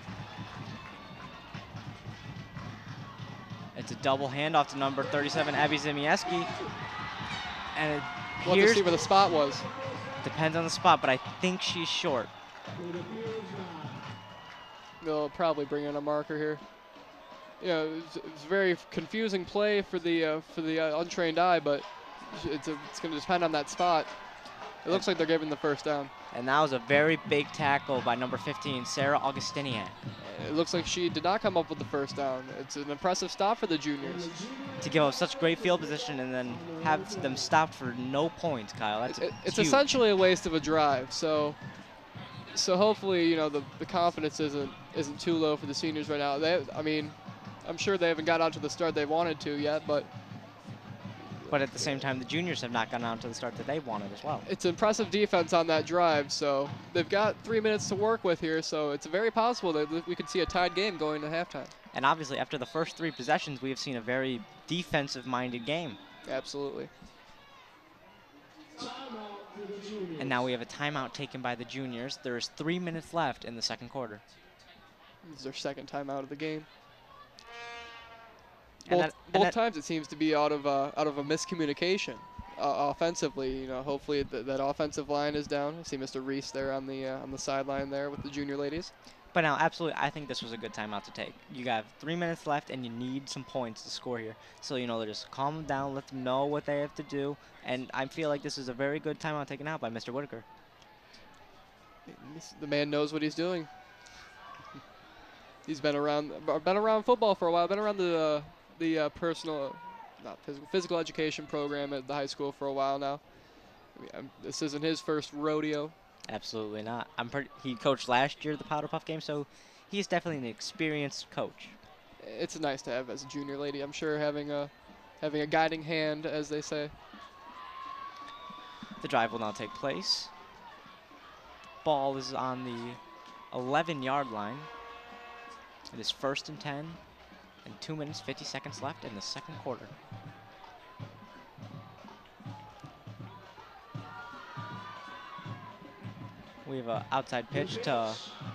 It's a double handoff to number thirty-seven, Abby Zimieski. And it We'll have to see where the spot was. Depends on the spot, but I think she's short. They'll probably bring in a marker here. You know, it's, it's a very confusing play for the uh, for the uh, untrained eye, but it's a, it's going to depend on that spot. It looks like they're giving the first down. And that was a very big tackle by number fifteen, Sarah Augustinian. It looks like she did not come up with the first down. It's an impressive stop for the juniors. To give up such great field position and then have them stopped for no points, Kyle. That's it, It's huge. essentially a waste of a drive. So, so hopefully, you know, the, the confidence isn't isn't too low for the seniors right now. They, I mean, I'm sure they haven't got out to the start they wanted to yet, but. But at the same time, the juniors have not gotten out to the start that they wanted as well. It's impressive defense on that drive, so they've got three minutes to work with here, so it's very possible that we could see a tied game going to halftime. And obviously, after the first three possessions, we have seen a very defensive-minded game. Absolutely. And now we have a timeout taken by the juniors. There is three minutes left in the second quarter. This is their second timeout of the game. And Both, that, and both that, times it seems to be out of uh, out of a miscommunication uh, offensively. You know, hopefully th that offensive line is down. I see Mister Reese there on the uh, on the sideline there with the junior ladies. But now, absolutely, I think this was a good timeout to take. You got three minutes left, and you need some points to score here. So, you know, they just calm them down, let them know what they have to do. And I feel like this is a very good timeout taken out by Mister Whitaker. The man knows what he's doing. He's been around been around football for a while. Been around the uh, the uh, personal, not physical, physical education program at the high school for a while now. I mean, um, this isn't his first rodeo. Absolutely not. I'm pretty, he coached last year the Powder Puff game, so he's definitely an experienced coach. It's nice to have as a junior lady. I'm sure having a having a guiding hand, as they say. The drive will now take place. Ball is on the eleven yard line. It is first and ten, and two minutes, fifty seconds left in the second quarter. We have an outside pitch to,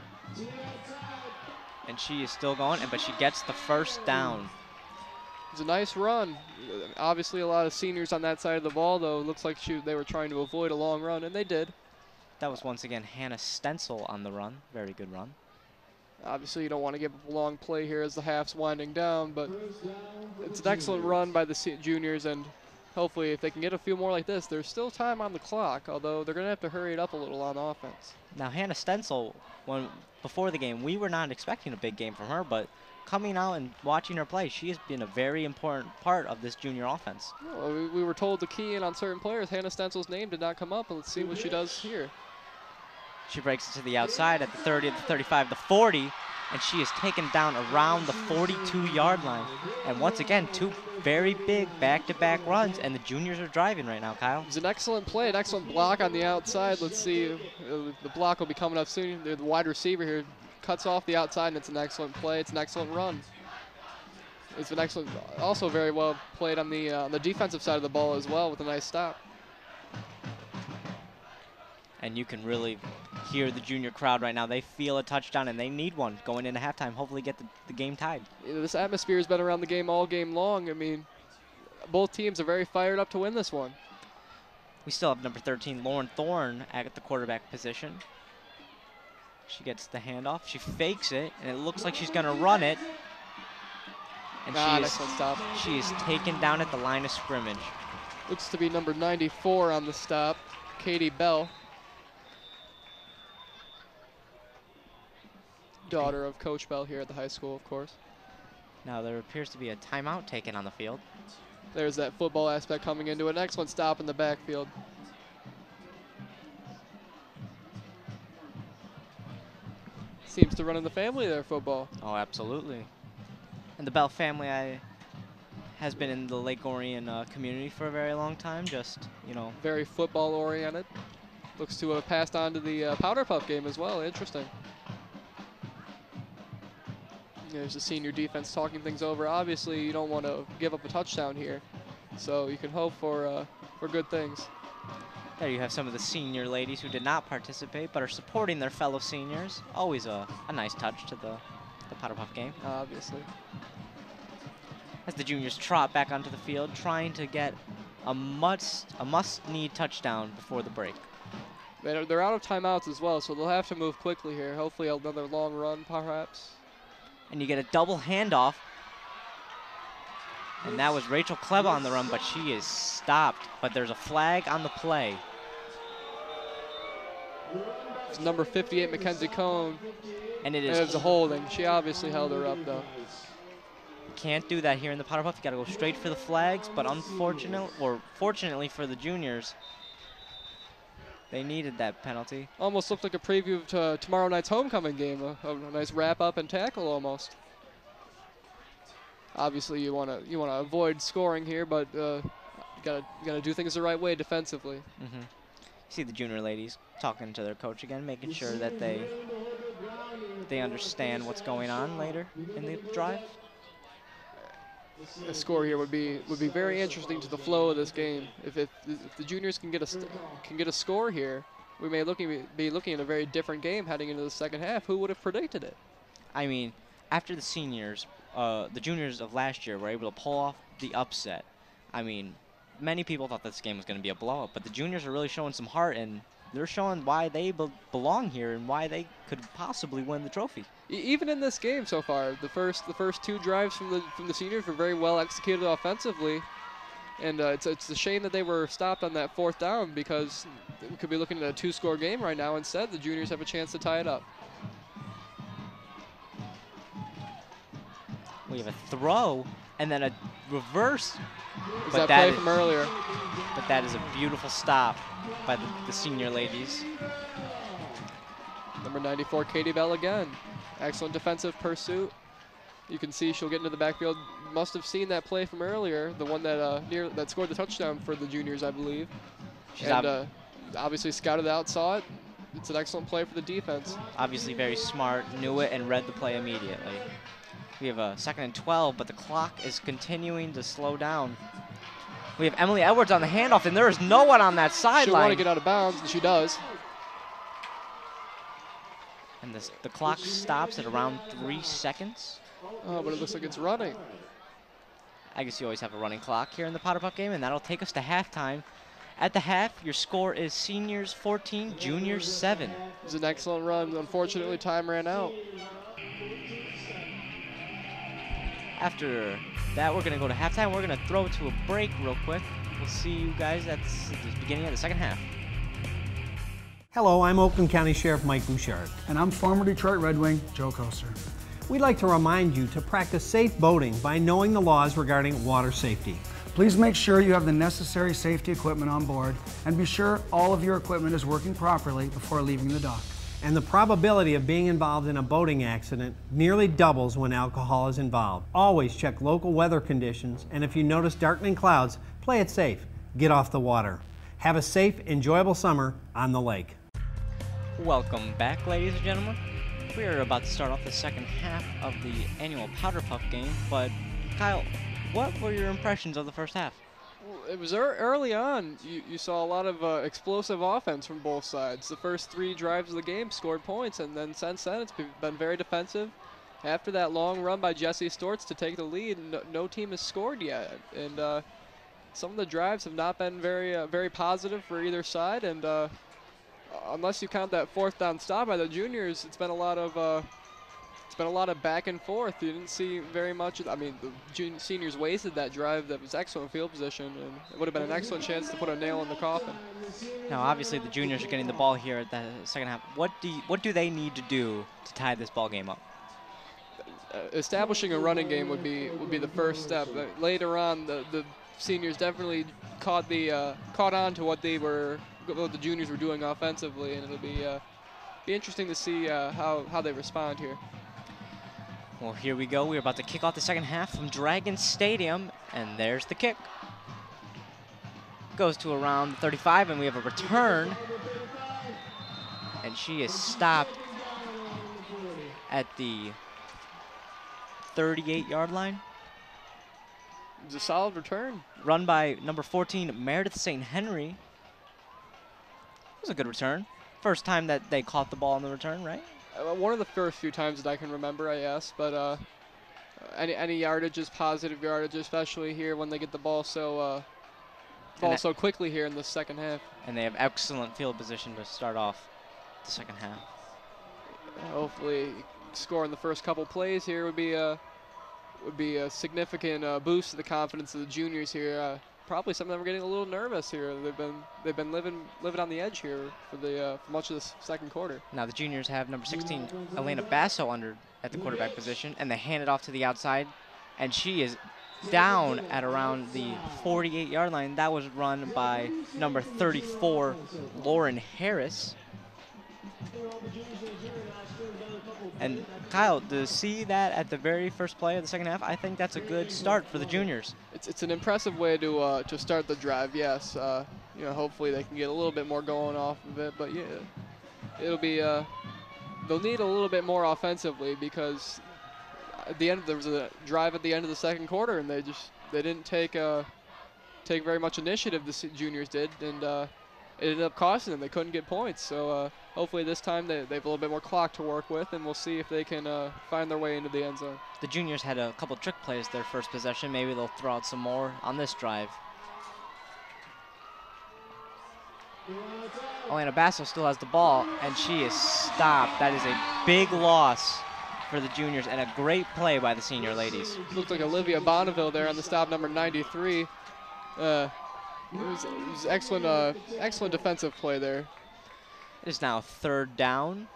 and she is still going, but she gets the first down. It's a nice run. Obviously a lot of seniors on that side of the ball, though. It looks like she, they were trying to avoid a long run, and they did. That was once again Hannah Stencil on the run. Very good run. Obviously you don't want to give up a long play here as the half's winding down, but it's an excellent run by the juniors, and hopefully if they can get a few more like this, there's still time on the clock, although they're going to have to hurry it up a little on offense. Now Hannah Stencil, when before the game, we were not expecting a big game from her, but coming out and watching her play, she has been a very important part of this junior offense. Well, we, we were told to key in on certain players. Hannah Stencil's name did not come up, and let's see what she does here. She breaks it to the outside at the thirty, the thirty-five, the forty, and she is taken down around the forty-two yard line. And once again, two very big back-to-back runs, and the juniors are driving right now, Kyle. It's an excellent play, an excellent block on the outside. Let's see, uh, the block will be coming up soon. The wide receiver here cuts off the outside, and it's an excellent play. It's an excellent run. It's an excellent, also very well played on the uh, on the defensive side of the ball as well with a nice stop. And you can really hear the junior crowd right now. They feel a touchdown, and they need one going into halftime, hopefully get the, the game tied. You know, this atmosphere has been around the game all game long. I mean, both teams are very fired up to win this one. We still have number thirteen, Lauren Thorne, at the quarterback position. She gets the handoff. She fakes it, and it looks like she's going to run it. And Ah, she, nice is, one stop. she is taken down at the line of scrimmage. Looks to be number ninety-four on the stop, Katie Bell. Daughter of Coach Bell here at the high school, of course. Now there appears to be a timeout taken on the field. There's that football aspect coming into it. Excellent stop in the backfield. Seems to run in the family there, football. Oh, absolutely. And the Bell family I, has been in the Lake Orion uh, community for a very long time. Just, you know. Very football oriented. Looks to have passed on to the uh, Powder Puff game as well. Interesting. There's the senior defense talking things over. Obviously, you don't want to give up a touchdown here, so you can hope for uh, for good things. There you have some of the senior ladies who did not participate but are supporting their fellow seniors. Always a, a nice touch to the, the Powder Puff game. Obviously. As the juniors trot back onto the field, trying to get a must a must-need touchdown before the break. They're, they're out of timeouts as well, so they'll have to move quickly here. Hopefully another long run, perhaps. And you get a double handoff. And that was Rachel Kleba on the run, but she is stopped. But there's a flag on the play. It's number fifty-eight, Mackenzie Cohn. And it And is. it's a holding. She obviously held her up, though. Can't do that here in the Powder Puff. You gotta go straight for the flags, but unfortunately, or fortunately for the juniors, they needed that penalty. Almost looked like a preview of uh, tomorrow night's homecoming game. A, a nice wrap up and tackle almost. Obviously, you want to you want to avoid scoring here, but uh, you gotta you gotta do things the right way defensively. Mm-hmm. See the junior ladies talking to their coach again, making sure that they they understand what's going on later in the drive. A score here would be would be very interesting to the flow of this game. If if, if the juniors can get a st can get a score here, we may looking be looking at a very different game heading into the second half. Who would have predicted it? I mean, after the seniors, uh, the juniors of last year were able to pull off the upset. I mean, many people thought this game was going to be a blowout, but the juniors are really showing some heart, and they're showing why they be belong here and why they could possibly win the trophy. E even in this game so far, the first the first two drives from the from the seniors were very well executed offensively, and uh, it's it's a shame that they were stopped on that fourth down because we could be looking at a two-score game right now. Instead, the juniors have a chance to tie it up. We have a throw and then a reverse. Is but that play is, from earlier? But that is a beautiful stop by the, the senior ladies. Number ninety-four, Katie Bell again. Excellent defensive pursuit. You can see she'll get into the backfield. Must have seen that play from earlier, the one that uh, near that scored the touchdown for the juniors, I believe. She's and uh, obviously scouted out, saw it. It's an excellent play for the defense. Obviously very smart, knew it, and read the play immediately. We have a second and twelve, but the clock is continuing to slow down. We have Emily Edwards on the handoff, and there is no one on that sideline. She'll want to get out of bounds, and she does. And this, the clock stops at around three seconds. Oh, but it looks like it's running. I guess you always have a running clock here in the Powder Puff game, and that'll take us to halftime. At the half, your score is seniors fourteen, juniors seven. It was an excellent run. Unfortunately, time ran out. After that, we're going to go to halftime. We're going to throw to a break real quick. We'll see you guys at the beginning of the second half. Hello, I'm Oakland County Sheriff Mike Bouchard. And I'm former Detroit Red Wing Joe Koster. We'd like to remind you to practice safe boating by knowing the laws regarding water safety. Please make sure you have the necessary safety equipment on board and be sure all of your equipment is working properly before leaving the dock. And the probability of being involved in a boating accident nearly doubles when alcohol is involved. Always check local weather conditions, and if you notice darkening clouds, play it safe. Get off the water. Have a safe, enjoyable summer on the lake. Welcome back, ladies and gentlemen. We are about to start off the second half of the annual Powder Puff game, but Kyle, what were your impressions of the first half? Well, it was ear early on. You, you saw a lot of uh, explosive offense from both sides. The first three drives of the game scored points, and then since then it's be- been very defensive. After that long run by Jesse Storts to take the lead, no, no team has scored yet. And uh, some of the drives have not been very uh, very positive for either side. And uh, unless you count that fourth down stop by the juniors, it's been a lot of uh, it's been a lot of back and forth. You didn't see very much. I mean, the junior, seniors wasted that drive that was excellent field position, and it would have been an excellent chance to put a nail in the coffin. Now, obviously, the juniors are getting the ball here at the second half. What do you, what do they need to do to tie this ball game up? Uh, establishing a running game would be would be the first step. Uh, later on, the the seniors definitely caught the uh, caught on to what they were what the juniors were doing offensively, and it'll be uh, be interesting to see uh, how how they respond here. Well, here we go. We're about to kick off the second half from Dragon Stadium, and there's the kick. Goes to around thirty-five, and we have a return. And she is stopped at the thirty-eight yard line. It was a solid return. Run by number fourteen, Meredith Saint Henry. It was a good return. First time that they caught the ball on the return, right? Uh, one of the first few times that I can remember, I guess, but uh, any any yardage is positive yardage, especially here when they get the ball so uh, ball so quickly here in the second half. And they have excellent field position to start off the second half. Hopefully, scoring the first couple plays here would be a would be a significant uh, boost to the confidence of the juniors here. Uh, probably some of them are getting a little nervous here. They've been they've been living living on the edge here for the uh, for much of this second quarter. Now the juniors have number sixteen, Elena Basso, under at the quarterback position, and they hand it off to the outside, and she is down at around the forty-eight yard line. That was run by number thirty-four, Lauren Harris. And Kyle, to see that at the very first play of the second half, I think that's a good start for the juniors. It's it's an impressive way to uh, to start the drive. Yes, uh, you know, hopefully they can get a little bit more going off of it. But yeah, it'll be uh, they'll need a little bit more offensively, because at the end there was a drive at the end of the second quarter, and they just they didn't take uh, take very much initiative. The juniors did, and uh, it ended up costing them. They couldn't get points. So uh, hopefully this time they, they have a little bit more clock to work with, and we'll see if they can uh, find their way into the end zone. The juniors had a couple trick plays their first possession. Maybe they'll throw out some more on this drive. Elena Basso still has the ball, and she is stopped. That is a big loss for the juniors, and a great play by the senior ladies. Looked like Olivia Bonneville there on the stop, number ninety-three. Uh, it was, it was excellent, uh, excellent defensive play there. It is now third down.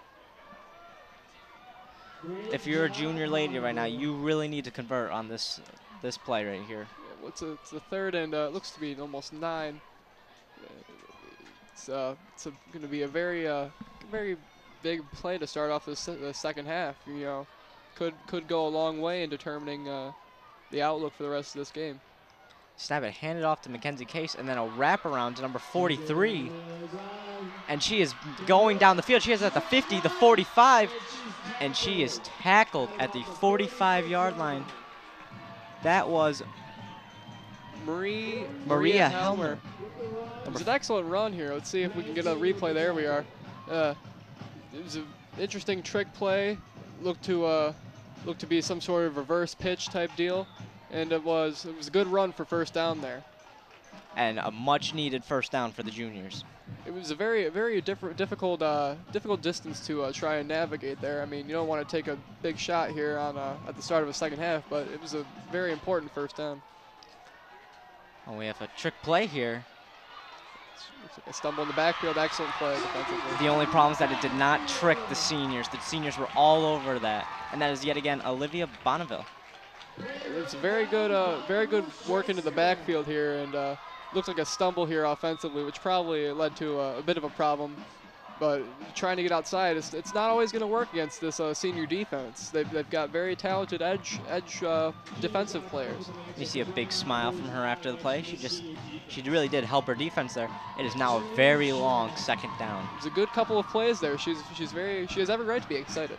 If you're a junior lady right now, you really need to convert on this this play right here. Yeah, it's, a, it's a third, and uh, it looks to be almost nine. It's, uh, it's going to be a very, uh, very big play to start off this, the second half. You know, could could go a long way in determining uh, the outlook for the rest of this game. Snap it, handed off to Mackenzie Case, and then a wraparound to number forty-three. And she is going down the field. She is at the fifty, the forty-five, and she is tackled at the forty-five yard line. That was Marie, Maria, Maria Helmer. Helmer. It was an excellent run here. Let's see if we can get a replay. There we are. Uh, it was an interesting trick play. Looked to uh, looked to be some sort of reverse pitch type deal, and it was it was a good run for first down there. And a much needed first down for the juniors. It was a very very diff difficult uh, difficult distance to uh, try and navigate there. I mean, you don't want to take a big shot here on uh, at the start of a second half, but it was a very important first down. Oh, we have a trick play here. A stumble in the backfield, excellent play defensively. The only problem is that it did not trick the seniors. The seniors were all over that. And that is yet again Olivia Bonneville. It's very good, uh, very good work into the backfield here, and uh, looks like a stumble here offensively, which probably led to a, a bit of a problem. But trying to get outside, it's, it's not always going to work against this uh, senior defense. They've, they've got very talented edge edge uh, defensive players. You see a big smile from her after the play. She just, she really did help her defense there. It is now a very long second down. It's a good couple of plays there. She's she's very she has every right to be excited.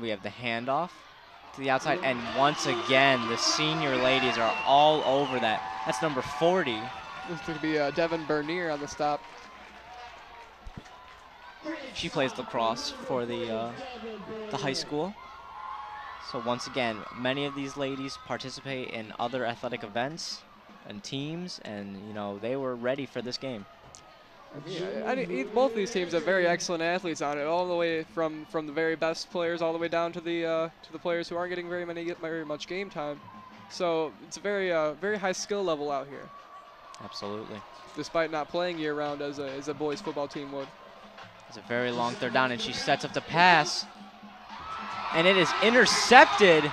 we have the handoff to the outside, and once again, the senior ladies are all over that. That's number forty. This is going to be uh, Devin Bernier on the stop. She plays lacrosse for the uh, the high school. So once again, many of these ladies participate in other athletic events and teams, and you know they were ready for this game. Yeah, I, I, both of these teams have very excellent athletes on it, all the way from from the very best players all the way down to the uh, to the players who aren't getting very many very much game time. So it's a very uh, very high skill level out here. Absolutely. Despite not playing year round as a as a boys football team would. It's a very long third down, and she sets up the pass, and it is intercepted.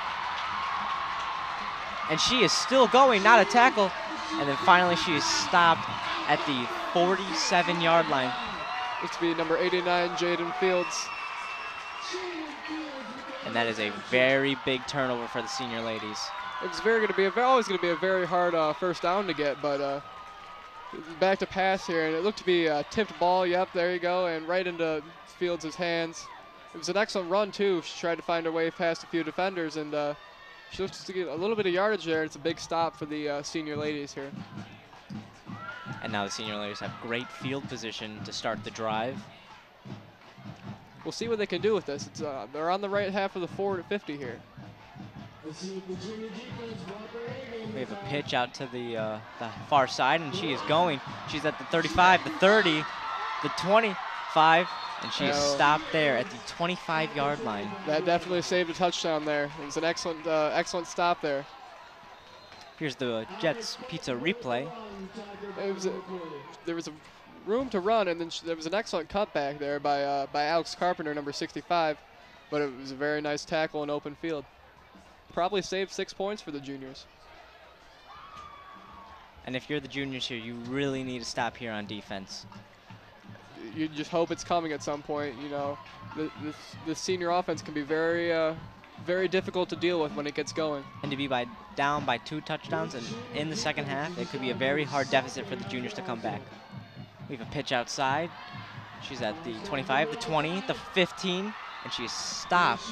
And she is still going, not a tackle. And then finally she is stopped at the forty-seven yard line. Looks to be number eighty-nine, Jaden Fields. And that is a very big turnover for the senior ladies. It's very going to be a, always going to be a very hard uh, first down to get, but uh, back to pass here, and it looked to be a tipped ball. Yep, there you go, and right into Fields' hands. It was an excellent run too. She tried to find her way past a few defenders, and uh, she looks to get a little bit of yardage there. It's a big stop for the uh, senior ladies here. And now the senior ladies have great field position to start the drive. We'll see what they can do with this. It's, uh, they're on the right half of the four to fifty here. We have a pitch out to the, uh, the far side, and she is going. She's at the thirty-five, the thirty, the twenty-five, and she is Oh. stopped there at the twenty-five yard line. That definitely saved a touchdown there. It was an excellent, uh, excellent stop there. Here's the Jets Pizza replay. It was a, there was a room to run, and then sh there was an excellent cutback there by uh, by Alex Carpenter, number sixty-five, but it was a very nice tackle in open field. Probably saved six points for the juniors. And if you're the juniors here, you really need to stop here on defense. You just hope it's coming at some point. You know, the the, the senior offense can be very uh, very difficult to deal with when it gets going. And to be by down by two touchdowns and in the second half, it could be a very hard deficit for the juniors to come back. We have a pitch outside. She's at the twenty-five, the twenty, the fifteen, and she's stopped.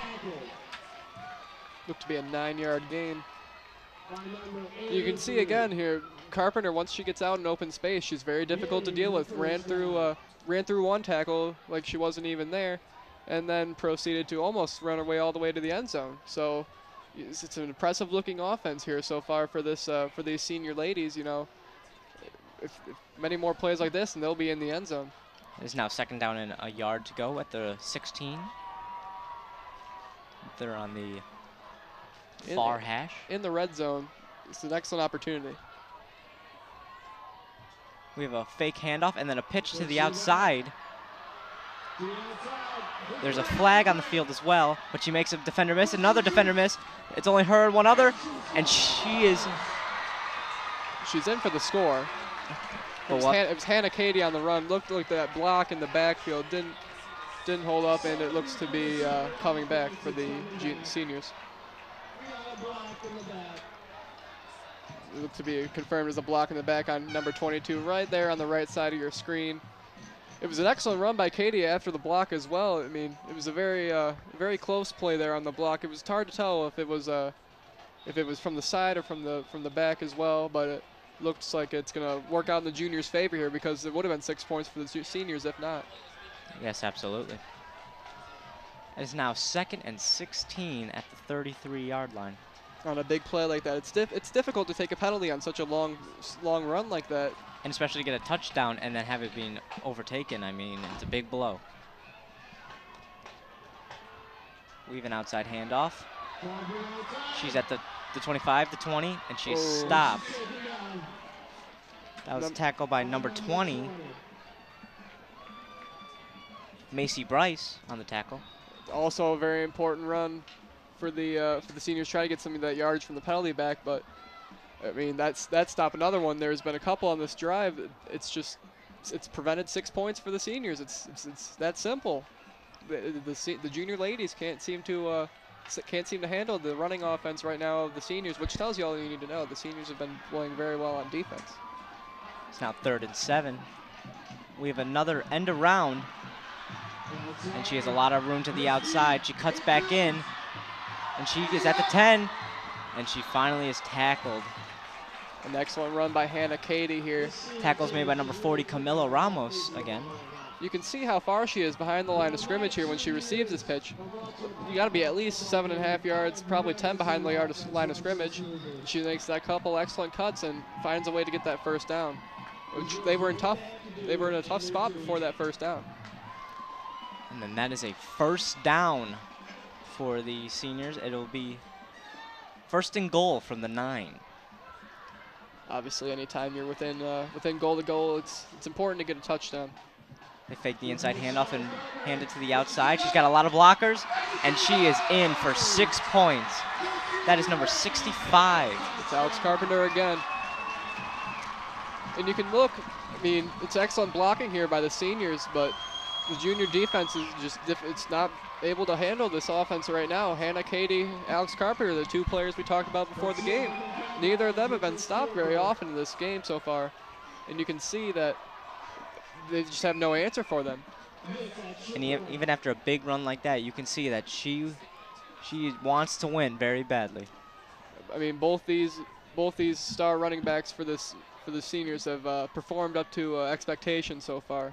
Looked to be a nine-yard gain. You can see again here, Carpenter, once she gets out in open space, she's very difficult to deal with. Ran through, uh, ran through one tackle like she wasn't even there, and then proceeded to almost run her way all the way to the end zone. So it's, it's an impressive-looking offense here so far for this, uh, for these senior ladies. You know, if, if many more plays like this, and they'll be in the end zone. It's now second down and a yard to go at the sixteen. They're on the In far the- hash. In the red zone, it's an excellent opportunity. We have a fake handoff and then a pitch to the outside. There's a flag on the field as well, but she makes a defender miss, another defender miss. It's only her and one other, and she is. She's in for the score. It But was, what? Han it was Hannah Cady on the run. Looked like that block in the backfield didn't didn't hold up, and it looks to be uh, coming back for the G seniors. It looked to be confirmed as a block in the back on number twenty-two, right there on the right side of your screen. It was an excellent run by Cady after the block as well. I mean, it was a very uh, very close play there on the block. It was hard to tell if it was uh, if it was from the side or from the from the back as well, but it looks like it's going to work out in the juniors' favor here, because it would have been six points for the seniors if not. Yes, absolutely. It is now second and sixteen at the thirty-three yard line. On a big play like that, it's diff it's difficult to take a penalty on such a long long run like that. And especially to get a touchdown and then have it being overtaken. I mean, it's a big blow. We have an outside handoff. She's at the, the twenty-five, the twenty, and she's Oh. stopped. That was Num- tackled by number twenty, Macy Bryce, on the tackle. Also a very important run for the uh, for the seniors, try to get some of that yardage from the penalty back, but I mean that's that stop another one. There's been a couple on this drive. It's just it's, it's prevented six points for the seniors. It's it's, it's that simple. The, the the the junior ladies can't seem to uh, s- can't seem to handle the running offense right now of the seniors, which tells you all you need to know. The seniors have been playing very well on defense. It's now third and seven. We have another end around. And she has a lot of room to the outside. She cuts back in, and she is at the ten, and she finally is tackled. An excellent run by Hannah Cady here. Tackles made by number forty, Camila Ramos again. You can see how far she is behind the line of scrimmage here when she receives this pitch. You got to be at least seven and a half yards, probably ten behind the yard of, line of scrimmage. She makes that couple excellent cuts and finds a way to get that first down. Which they were in tough. They were in a tough spot before that first down. And then that is a first down for the seniors. It'll be first and goal from the nine. Obviously, anytime you're within uh, within goal to goal, it's it's important to get a touchdown. They fake the inside handoff and hand it to the outside. She's got a lot of blockers, and she is in for six points. That is number sixty-five. It's Alex Carpenter again. And you can look, I mean, it's excellent blocking here by the seniors, but the junior defense is just, it's not able to handle this offense right now. Hannah Cady, Alex Carpenter, the two players we talked about before the game. Neither of them have been stopped very often in this game so far. And you can see that they just have no answer for them. And e even after a big run like that, you can see that she she wants to win very badly. I mean, both these both these star running backs for this for the seniors have uh, performed up to uh, expectations so far.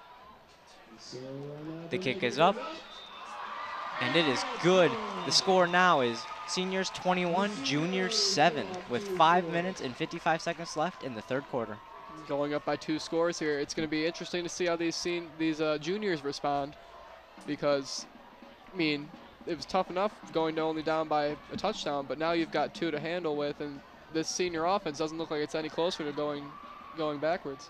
The kick is up, and it is good. The score now is seniors twenty-one, juniors seven, with five minutes and fifty-five seconds left in the third quarter. Going up by two scores here. It's going to be interesting to see how these sen these uh, juniors respond, because, I mean, it was tough enough going to only down by a touchdown, but now you've got two to handle with, and this senior offense doesn't look like it's any closer to going going backwards.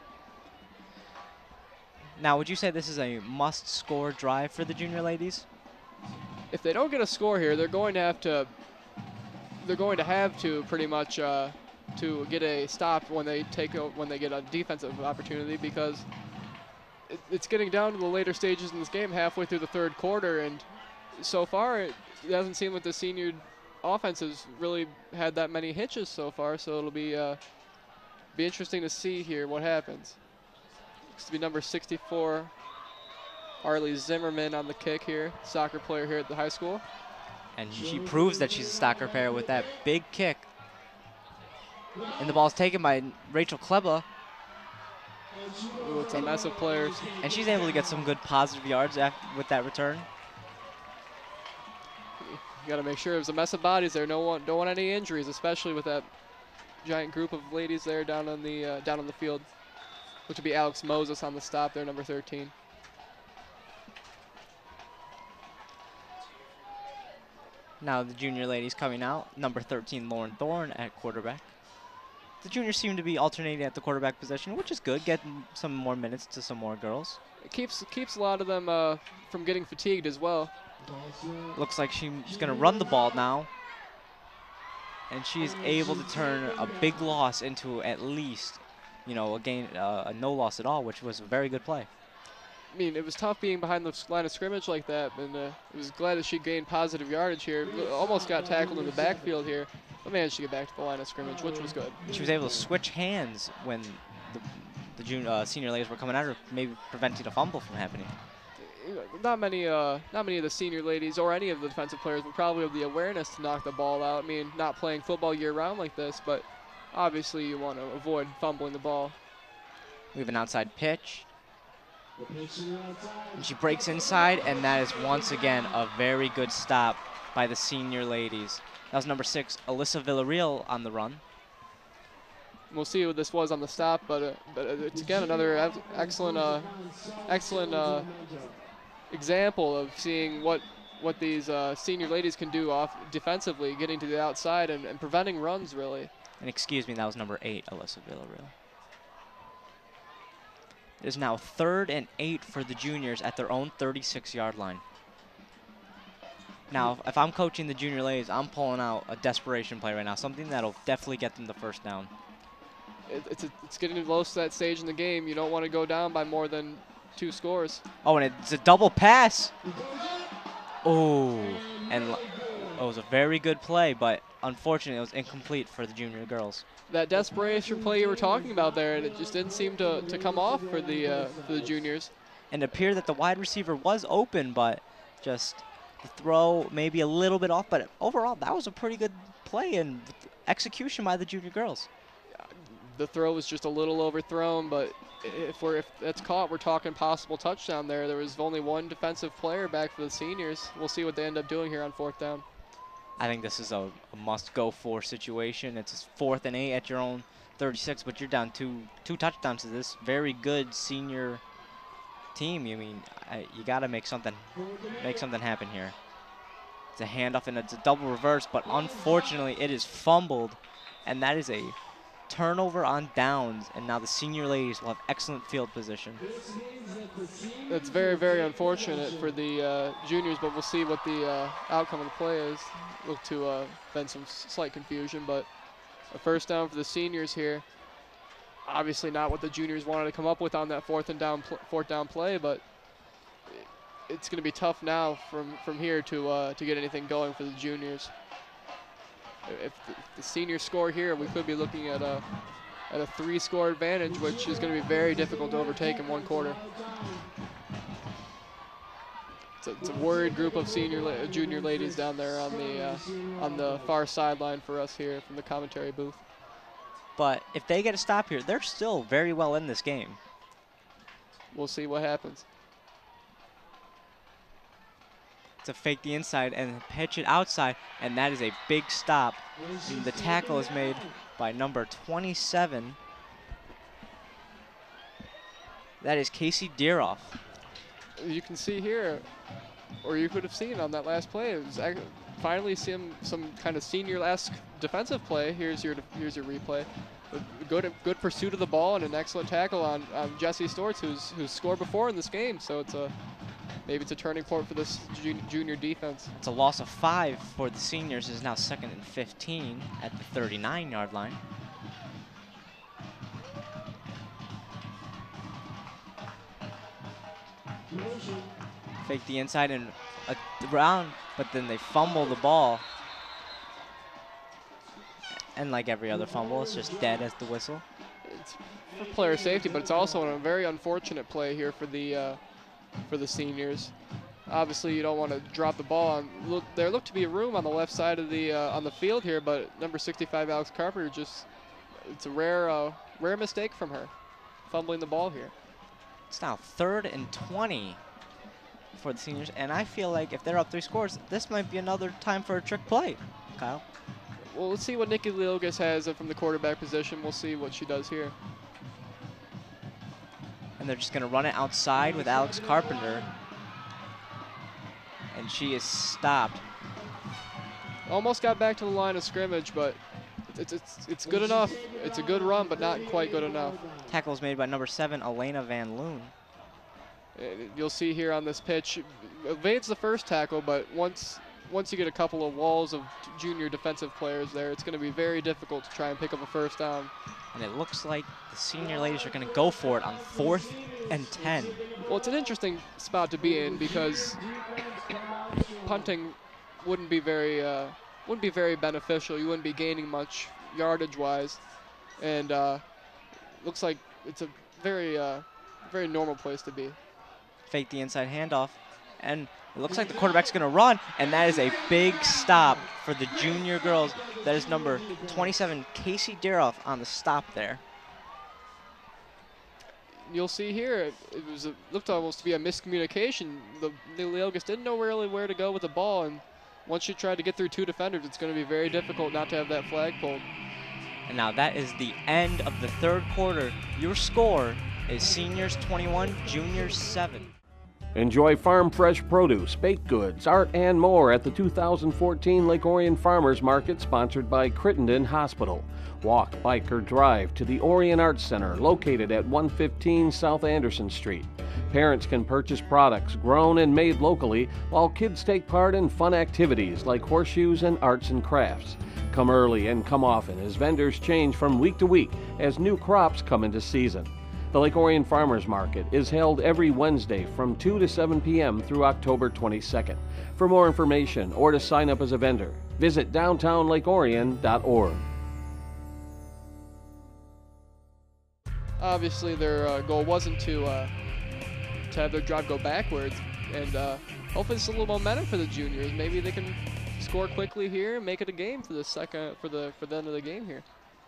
Now, would you say this is a must-score drive for the junior ladies? If they don't get a score here, they're going to have to. They're going to have to pretty much. Uh, to get a stop when they take a, when they get a defensive opportunity, because it, it's getting down to the later stages in this game, halfway through the third quarter, and so far it doesn't seem like the senior offense has really had that many hitches so far. So it'll be uh, be interesting to see here what happens. Looks to be number sixty-four, Harley Zimmerman on the kick here, soccer player here at the high school, and she proves that she's a soccer player with that big kick. And the ball's taken by Rachel Kleba. Ooh, it's a mess of players. And she's able to get some good positive yards after, with that return. You got to make sure there's a mess of bodies there. No one, don't want any injuries, especially with that giant group of ladies there down on the uh, down on the field. Which would be Alex Moses on the stop there, number thirteen. Now the junior ladies coming out. Number thirteen, Lauren Thorne at quarterback. The juniors seem to be alternating at the quarterback position, which is good. Get some more minutes to some more girls. It keeps keeps a lot of them uh, from getting fatigued as well. Looks like she's going to run the ball now. And she's able to turn a big loss into at least, you know, a gain, uh, a no loss at all, which was a very good play. I mean, it was tough being behind the line of scrimmage like that, and uh, it was glad that she gained positive yardage here. Almost got tackled in the backfield here, but managed to get back to the line of scrimmage, which was good. She was able to switch hands when the, the junior, uh, senior ladies were coming at her, maybe preventing a fumble from happening. Not many, uh, not many of the senior ladies or any of the defensive players would probably have the awareness to knock the ball out. I mean, not playing football year-round like this, but obviously you want to avoid fumbling the ball. We have an outside pitch. And she breaks inside, and that is once again a very good stop by the senior ladies. That was number six, Alyssa Villarreal on the run. We'll see what this was on the stop, but, uh, but it's again another excellent, uh, excellent uh, example of seeing what what these uh, senior ladies can do off defensively, getting to the outside and, and preventing runs really. And excuse me, that was number eight, Alyssa Villarreal. It is now third and eight for the juniors at their own thirty-six yard line. Now, if I'm coaching the junior ladies, I'm pulling out a desperation play right now, something that'll definitely get them the first down. It, it's, a, it's getting close to that stage in the game. You don't want to go down by more than two scores. Oh, and it's a double pass. Oh, and it was a very good play, but unfortunately, it was incomplete for the junior girls. That desperation play you were talking about there, and it just didn't seem to, to come off for the uh, for the juniors. and it appeared that the wide receiver was open, but just the throw maybe a little bit off. But overall, that was a pretty good play and execution by the junior girls. The throw was just a little overthrown, but if we're if that's caught, we're talking possible touchdown there. There was only one defensive player back for the seniors. We'll see what they end up doing here on fourth down. I think this is a, a must-go-for situation. It's fourth and eight at your own thirty-six, but you're down two two touchdowns to this very good senior team. You mean I, you got to make something make something happen here. It's a handoff and it's a double reverse, but unfortunately it is fumbled, and that is a turnover on downs, and now the senior ladies will have excellent field position. That's very, very unfortunate for the uh, juniors, but we'll see what the uh, outcome of the play is. Look to uh, been some slight confusion, but a first down for the seniors here. Obviously not what the juniors wanted to come up with on that fourth and down, fourth down play, but it's going to be tough now from from here to uh, to get anything going for the juniors. If the, the seniors score here, we could be looking at a at a three-score advantage, which is going to be very difficult to overtake in one quarter. It's a, it's a worried group of senior, la junior ladies down there on the uh, on the far sideline for us here from the commentary booth. But if they get a stop here, they're still very well in this game. We'll see what happens. To fake the inside and pitch it outside, and that is a big stop. And the tackle is made by number twenty-seven. That is Casey Deeroff. You can see here, or you could have seen on that last play, it was finally some some kind of senior-esque defensive play. Here's your here's your replay. A good good pursuit of the ball and an excellent tackle on, on Jesse Stortz, who's who's scored before in this game. So it's a maybe it's a turning point for this jun junior defense. It's a loss of five for the seniors. It is now second and fifteen at the thirty-nine yard line. Fake the inside and around, but then they fumble the ball. And like every other fumble, it's just dead as the whistle. It's for player safety, but it's also a very unfortunate play here for the uh, for the seniors. Obviously, you don't want to drop the ball. On, look, there looked to be a room on the left side of the uh, on the field here, but number sixty-five, Alex Carpenter, just it's a rare uh, rare mistake from her, fumbling the ball here. It's now third and twenty for the seniors, and I feel like if they're up three scores, this might be another time for a trick play. Kyle. Well, let's see what Nikki Leogas has from the quarterback position. We'll see what she does here. And they're just going to run it outside with Alex Carpenter. And she is stopped. Almost got back to the line of scrimmage, but it's, it's, it's good enough. It's a good run, but not quite good enough. Tackle is made by number seven, Elena Van Loon. And you'll see here on this pitch, evades the first tackle, but once once you get a couple of walls of junior defensive players there, it's going to be very difficult to try and pick up a first down. And it looks like the senior ladies are going to go for it on fourth and ten. Well, it's an interesting spot to be in because punting wouldn't be very uh, wouldn't be very beneficial. You wouldn't be gaining much yardage-wise, and uh, looks like it's a very uh, very normal place to be. Fake the inside handoff, and it looks like the quarterback's going to run, and that is a big stop for the junior girls. That is number twenty-seven, Casey Deeroff, on the stop there. You'll see here, it, it was a, looked almost to be a miscommunication. The, the Leogas didn't know really where to go with the ball, and once you try to get through two defenders, it's going to be very difficult not to have that flag pulled. And now that is the end of the third quarter. Your score is seniors twenty-one, juniors seven. Enjoy farm fresh produce, baked goods, art, and more at the two thousand fourteen Lake Orion Farmers Market, sponsored by Crittenden Hospital. Walk, bike, or drive to the Orion Arts Center, located at one fifteen South Anderson Street. Parents can purchase products grown and made locally, while kids take part in fun activities like horseshoes and arts and crafts. Come early and come often, as vendors change from week to week as new crops come into season. The Lake Orion Farmers Market is held every Wednesday from two to seven p m through October twenty-second. For more information or to sign up as a vendor, visit downtown lake orion dot org. Obviously, their uh, goal wasn't to uh, to have their drive go backwards. And uh, hopefully it's a little momentum for the juniors. Maybe they can score quickly here and make it a game for the second for the for the end of the game here.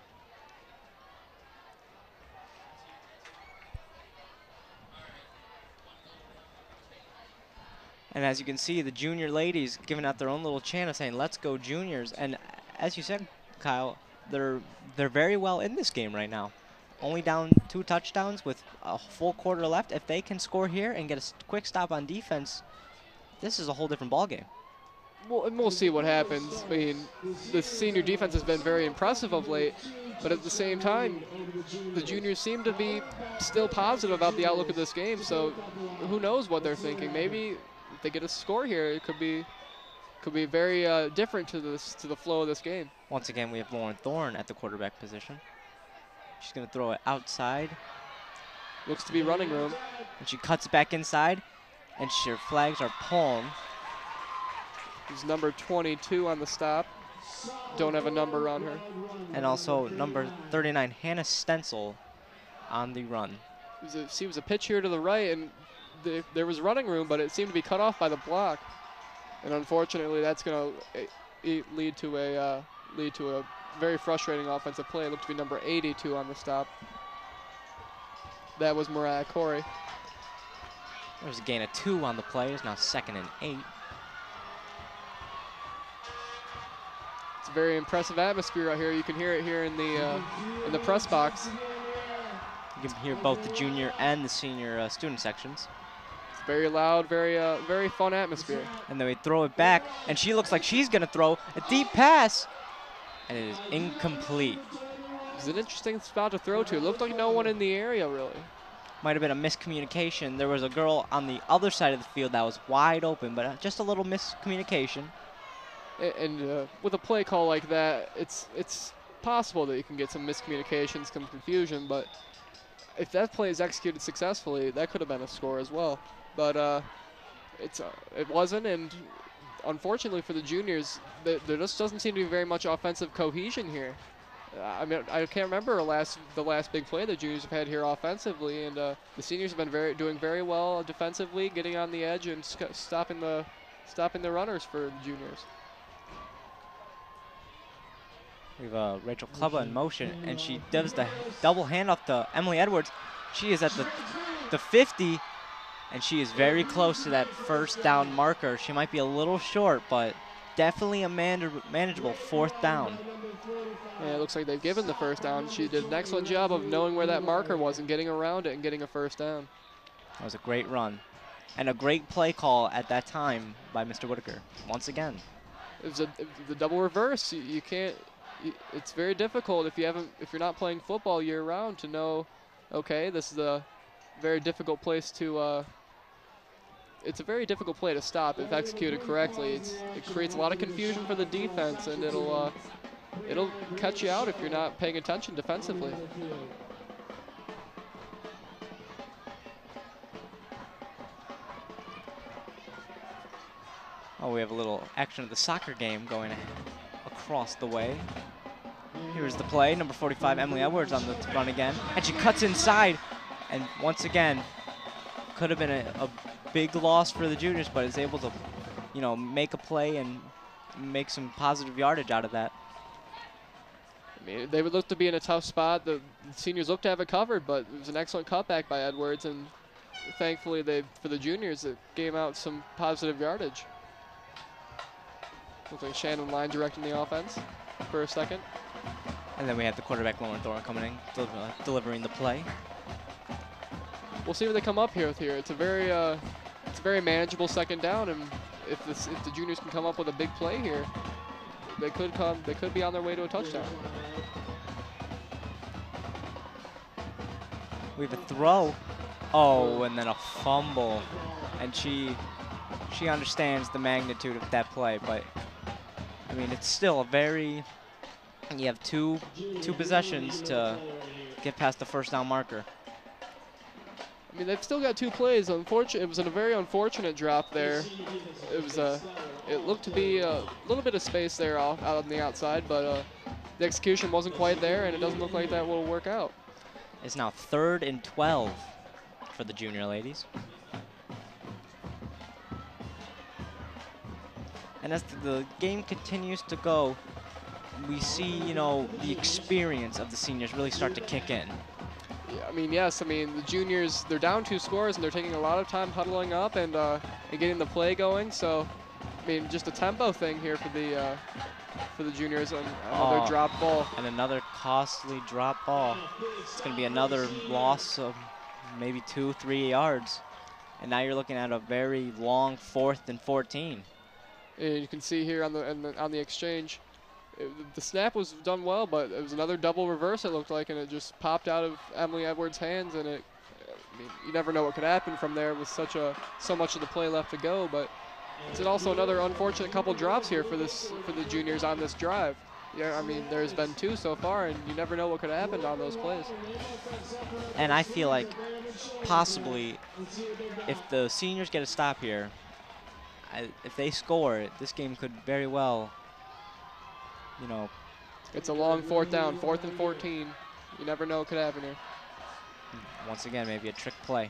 And as you can see, the junior ladies giving out their own little chant of saying, "Let's go Juniors." And as you said, Kyle, they're they're very well in this game right now. Only down two touchdowns with a full quarter left. If they can score here and get a quick stop on defense, this is a whole different ballgame. Well, and we'll see what happens. I mean, the senior defense has been very impressive of late, but at the same time, the juniors seem to be still positive about the outlook of this game. So who knows what they're thinking? Maybe if they get a score here, it could be could be very uh, different to this to the flow of this game. Once again, we have Lauren Thorne at the quarterback position. She's going to throw it outside. Looks to be running room. And she cuts it back inside, and her flags are pulled. There's number twenty-two on the stop. Don't have a number on her. And also number thirty-nine, Hannah Stencil, on the run. It was a, see, it was a pitch here to the right, and the, there was running room, but it seemed to be cut off by the block. And unfortunately, that's going to lead to a uh, lead to a very frustrating offensive play. It looked to be number eighty-two on the stop. That was Mariah Corey. There's a gain of two on the play. It's now second and eight. It's a very impressive atmosphere out here. You can hear it here in the uh, in the press box. You can hear both the junior and the senior uh, student sections. It's very loud, very uh, very fun atmosphere. And then we throw it back, and she looks like she's gonna throw a deep pass, and it is incomplete. It's an interesting spot to throw to. It looked like no one in the area really. Might have been a miscommunication. There was a girl on the other side of the field that was wide open, but just a little miscommunication. And uh, with a play call like that, it's it's possible that you can get some miscommunications, some confusion, but if that play is executed successfully, that could have been a score as well. But uh, it's uh, it wasn't, and unfortunately for the juniors, th there just doesn't seem to be very much offensive cohesion here. Uh, I mean, I can't remember last the last big play the juniors have had here offensively, and uh, the seniors have been very doing very well defensively, getting on the edge and stopping the stopping the runners for the juniors. We have uh, Rachel Klubba in motion, and she does the double handoff to Emily Edwards. She is at the, the fifty, and she is very close to that first down marker. She might be a little short, but definitely a man manageable fourth down. Yeah, it looks like they've given the first down. She did an excellent job of knowing where that marker was and getting around it and getting a first down. That was a great run, and a great play call at that time by Mister Whitaker, once again. It was a, it was the double reverse. You, you can't. It's very difficult if you haven't, if you're not playing football year round, to know, okay, this is a very difficult place to. Uh, it's a very difficult play to stop if executed correctly. It's, it creates a lot of confusion for the defense, and it'll uh, it'll catch you out if you're not paying attention defensively. Oh, we have a little action of the soccer game going across the way. Here's the play, number forty-five, Emily Edwards on the run again, and she cuts inside, and once again, could have been a, a big loss for the juniors, but is able to, you know, make a play and make some positive yardage out of that. I mean, they would look to be in a tough spot. The, the seniors look to have it covered, but it was an excellent cutback by Edwards, and thankfully, they for the juniors, it gave out some positive yardage. Looks like Shannon Line directing the offense for a second. And then we have the quarterback, Lauren Thorne, coming in, del uh, delivering the play. We'll see what they come up here with here. It's a very, uh, it's a very manageable second down, and if this, if the juniors can come up with a big play here, they could come, they could be on their way to a touchdown. We have a throw. Oh, and then a fumble, and she, she understands the magnitude of that play, but I mean, it's still a very. You have two two possessions to get past the first down marker. I mean, they've still got two plays. Unfortunate, it was in a very unfortunate drop there. It was a, it looked to be a little bit of space there off, out on the outside, but uh, the execution wasn't quite there, and it doesn't look like that will work out. It's now third and twelve for the junior ladies. And as the game continues to go, we see, you know, the experience of the seniors really start to kick in. Yeah, I mean, yes, I mean, the juniors, they're down two scores, and they're taking a lot of time huddling up and, uh, and getting the play going. So, I mean, just a tempo thing here for the uh, for the juniors on another Oh, drop ball. And another costly drop ball. It's going to be another loss of maybe two, three yards. And now you're looking at a very long fourth and fourteen. And you can see here on the, on the, on the exchange, it, the snap was done well, but it was another double reverse, it looked like, and it just popped out of Emily Edwards' hands, and it, I mean, you never know what could happen from there with such a, so much of the play left to go, but it's also another unfortunate couple drops here for this, for the juniors on this drive. Yeah, I mean, there's been two so far, and you never know what could have happened on those plays. And I feel like possibly if the seniors get a stop here, I, if they score, this game could very well, you know. It's a long fourth down, fourth and fourteen. You never know what could happen here. Once again, maybe a trick play.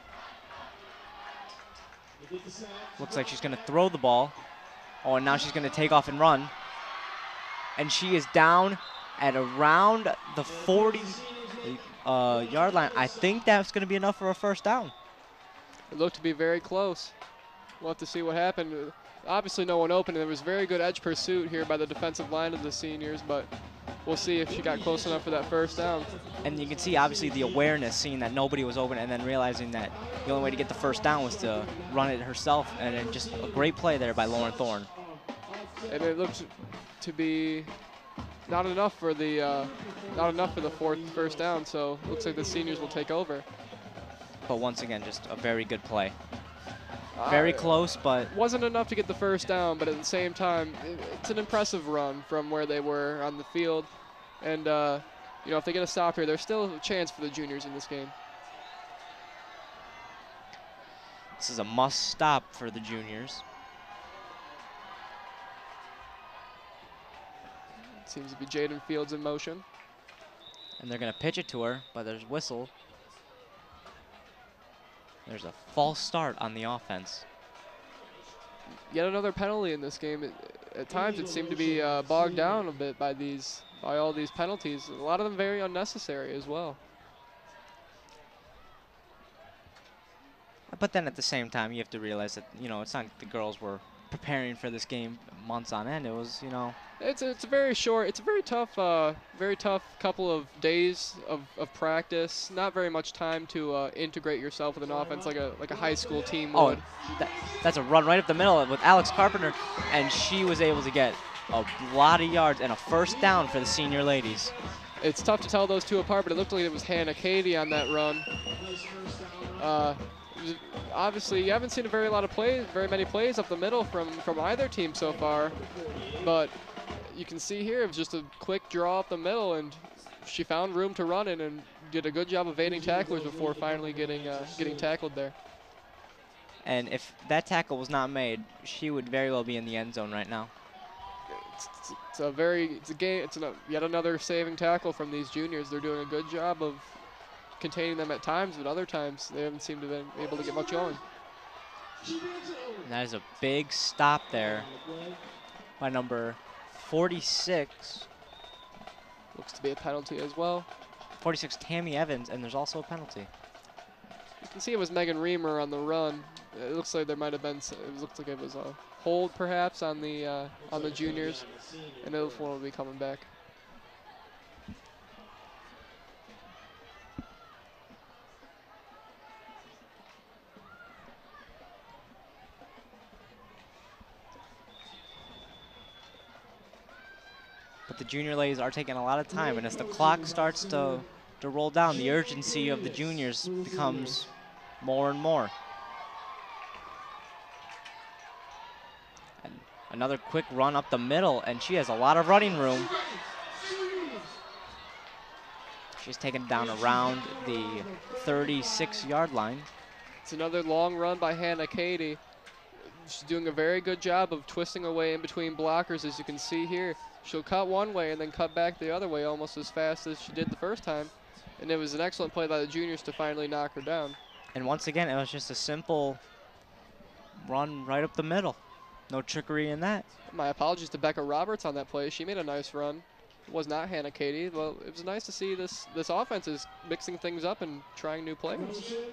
Looks like she's going to throw the ball. Oh, and now she's going to take off and run. And she is down at around the forty uh, yard line. I think that's going to be enough for a first down. It looked to be very close. We'll have to see what happened. Uh, Obviously no one open, and there was very good edge pursuit here by the defensive line of the seniors, but we'll see if she got close enough for that first down. And you can see obviously the awareness, seeing that nobody was open and then realizing that the only way to get the first down was to run it herself, and then just a great play there by Lauren Thorne. And it looked to be not enough for the uh, not enough for the fourth first down, so it looks like the seniors will take over. But once again, just a very good play. Very Uh, close, but Wasn't enough to get the first down, but at the same time, it, it's an impressive run from where they were on the field. And, uh, you know, if they get a stop here, there's still a chance for the juniors in this game. this is a must stop for the juniors. It seems to be Jaden Fields in motion. And they're going to pitch it to her, but there's whistle. There's a false start on the offense. Yet another penalty in this game. It, at times, it seemed to be uh, bogged down a bit by these, by all these penalties. A lot of them very unnecessary as well. But then at the same time, you have to realize that, you know, it's not the girls were preparing for this game months on end. It was, you know. It's a, it's a very short, it's a very tough, uh, very tough couple of days of, of practice. Not very much time to uh, integrate yourself with an offense like a like a high school team would. Oh, that, that's a run right up the middle with Alex Carpenter, and she was able to get a lot of yards and a first down for the senior ladies. It's tough to tell those two apart, but it looked like it was Hannah Cady on that run. Uh, obviously, you haven't seen a very lot of plays, very many plays up the middle from from either team so far, but you can see here it was just a quick draw up the middle, and she found room to run in and did a good job evading tacklers before finally getting uh, getting tackled there. And if that tackle was not made, she would very well be in the end zone right now. It's, it's, it's a very it's a game. It's an, yet another saving tackle from these juniors. They're doing a good job of containing them at times, but other times they haven't seemed to have been able to get much going. And that is a big stop there by number forty-six. Looks to be a penalty as well. forty-six, Tammy Evans, and there's also a penalty. You can see it was Megan Reamer on the run. It looks like there might have been. It looks like it was a hold perhaps on the uh, on the juniors, and this one will be coming back. But the junior ladies are taking a lot of time, and as the clock starts to, to roll down, the urgency of the juniors becomes more and more. And another quick run up the middle, and she has a lot of running room. She's taken down around the thirty-six yard line. It's another long run by Hannah Cady. She's doing a very good job of twisting away in between blockers, as you can see here. She'll cut one way and then cut back the other way almost as fast as she did the first time. And it was an excellent play by the juniors to finally knock her down. And once again, it was just a simple run right up the middle. No trickery in that. My apologies to Becca Roberts on that play. She made a nice run. It was not Hannah Katie. Well, it was nice to see this this offense is mixing things up and trying new plays.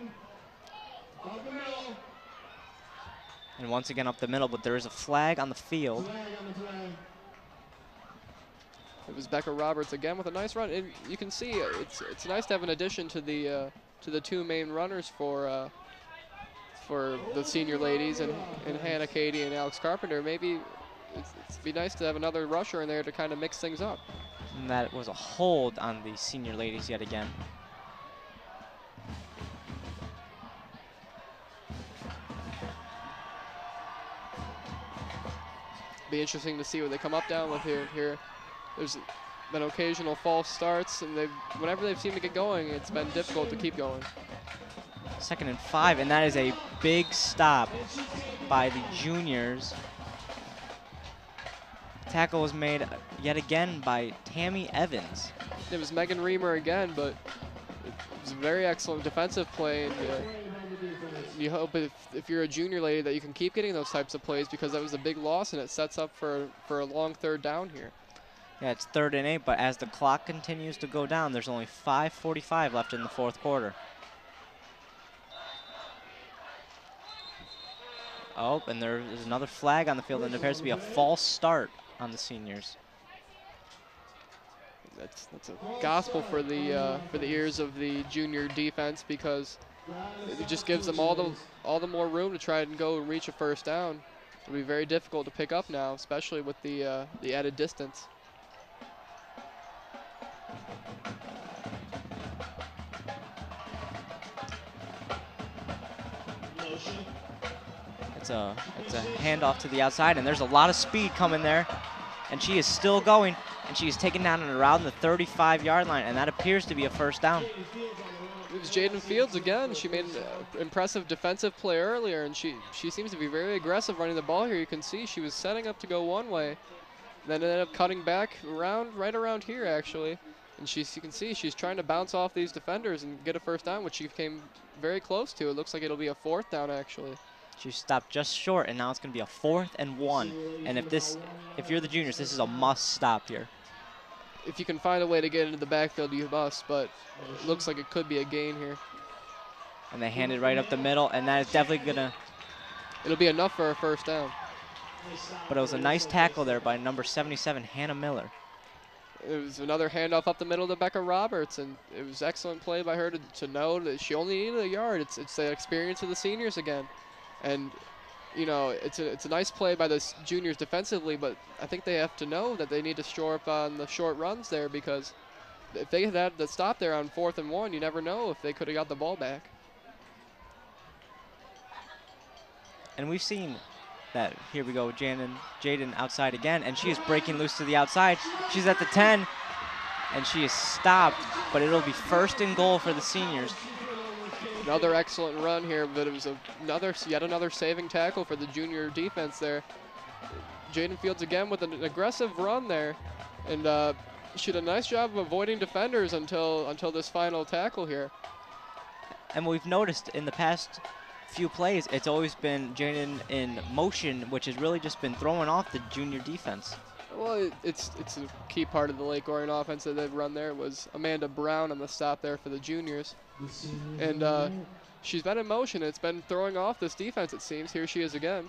And once again up the middle, but there is a flag on the field. It was Becca Roberts again with a nice run. And you can see it's it's nice to have an addition to the uh, to the two main runners for uh, for the senior ladies and, and Hannah Katie and Alex Carpenter. Maybe it's, it'd be nice to have another rusher in there to kind of mix things up. And that was a hold on the senior ladies yet again. Be interesting to see what they come up down with here. Here, there's been occasional false starts, and they've whenever they've seemed to get going, it's been difficult to keep going. Second and five, and that is a big stop by the juniors. Tackle was made yet again by Tammy Evans. It was Megan Reamer again, but it was a very excellent defensive play. And, uh, you hope if, if you're a junior lady that you can keep getting those types of plays, because that was a big loss and it sets up for, for a long third down here. Yeah, it's third and eight, but as the clock continues to go down, there's only five forty-five left in the fourth quarter. Oh, and there is another flag on the field, and it appears to be a false start on the seniors. That's that's a gospel for the uh, for the ears of the junior defense, because it just gives them all the all the more room to try and go and reach a first down. It'll be very difficult to pick up now, especially with the uh, the added distance. It's a it's a handoff to the outside, and there's a lot of speed coming there, and she is still going, and she is taken down and around the thirty-five yard line, and that appears to be a first down. It was Jaden Fields again. She made an uh, impressive defensive play earlier, and she she seems to be very aggressive running the ball here. You can see she was setting up to go one way, then ended up cutting back around right around here actually, and she's you can see she's trying to bounce off these defenders and get a first down, which she came very close to. It looks like it'll be a fourth down actually. She stopped just short, and now it's going to be a fourth and one. And if this, if you're the juniors, this is a must stop here. If you can find a way to get into the backfield, you must, but it looks like it could be a gain here. And they hand it right up the middle, and that is definitely going to. It'll be enough for a first down. But it was a nice tackle there by number seventy-seven, Hannah Miller. It was another handoff up the middle to Becca Roberts, and it was excellent play by her to, to know that she only needed a yard. It's it's the experience of the seniors again. And, you know, it's a, it's a nice play by the juniors defensively, but I think they have to know that they need to shore up on the short runs there, because if they had had the stop there on fourth and one, you never know if they could have got the ball back. And we've seen that. Here we go, Jaden, Jaden outside again, and she is breaking loose to the outside. She's at the ten, and she is stopped, but it'll be first and goal for the seniors. Another excellent run here, but it was a, another, yet another saving tackle for the junior defense there. Jaden Fields again with an aggressive run there, and uh, she did a nice job of avoiding defenders until until this final tackle here. And we've noticed in the past few plays, it's always been Jaden in motion, which has really just been throwing off the junior defense. Well, it, it's it's a key part of the Lake Orion offense that they've run there. It was Amanda Brown on the stop there for the juniors. And uh, she's been in motion. It's been throwing off this defense, it seems. Here she is again.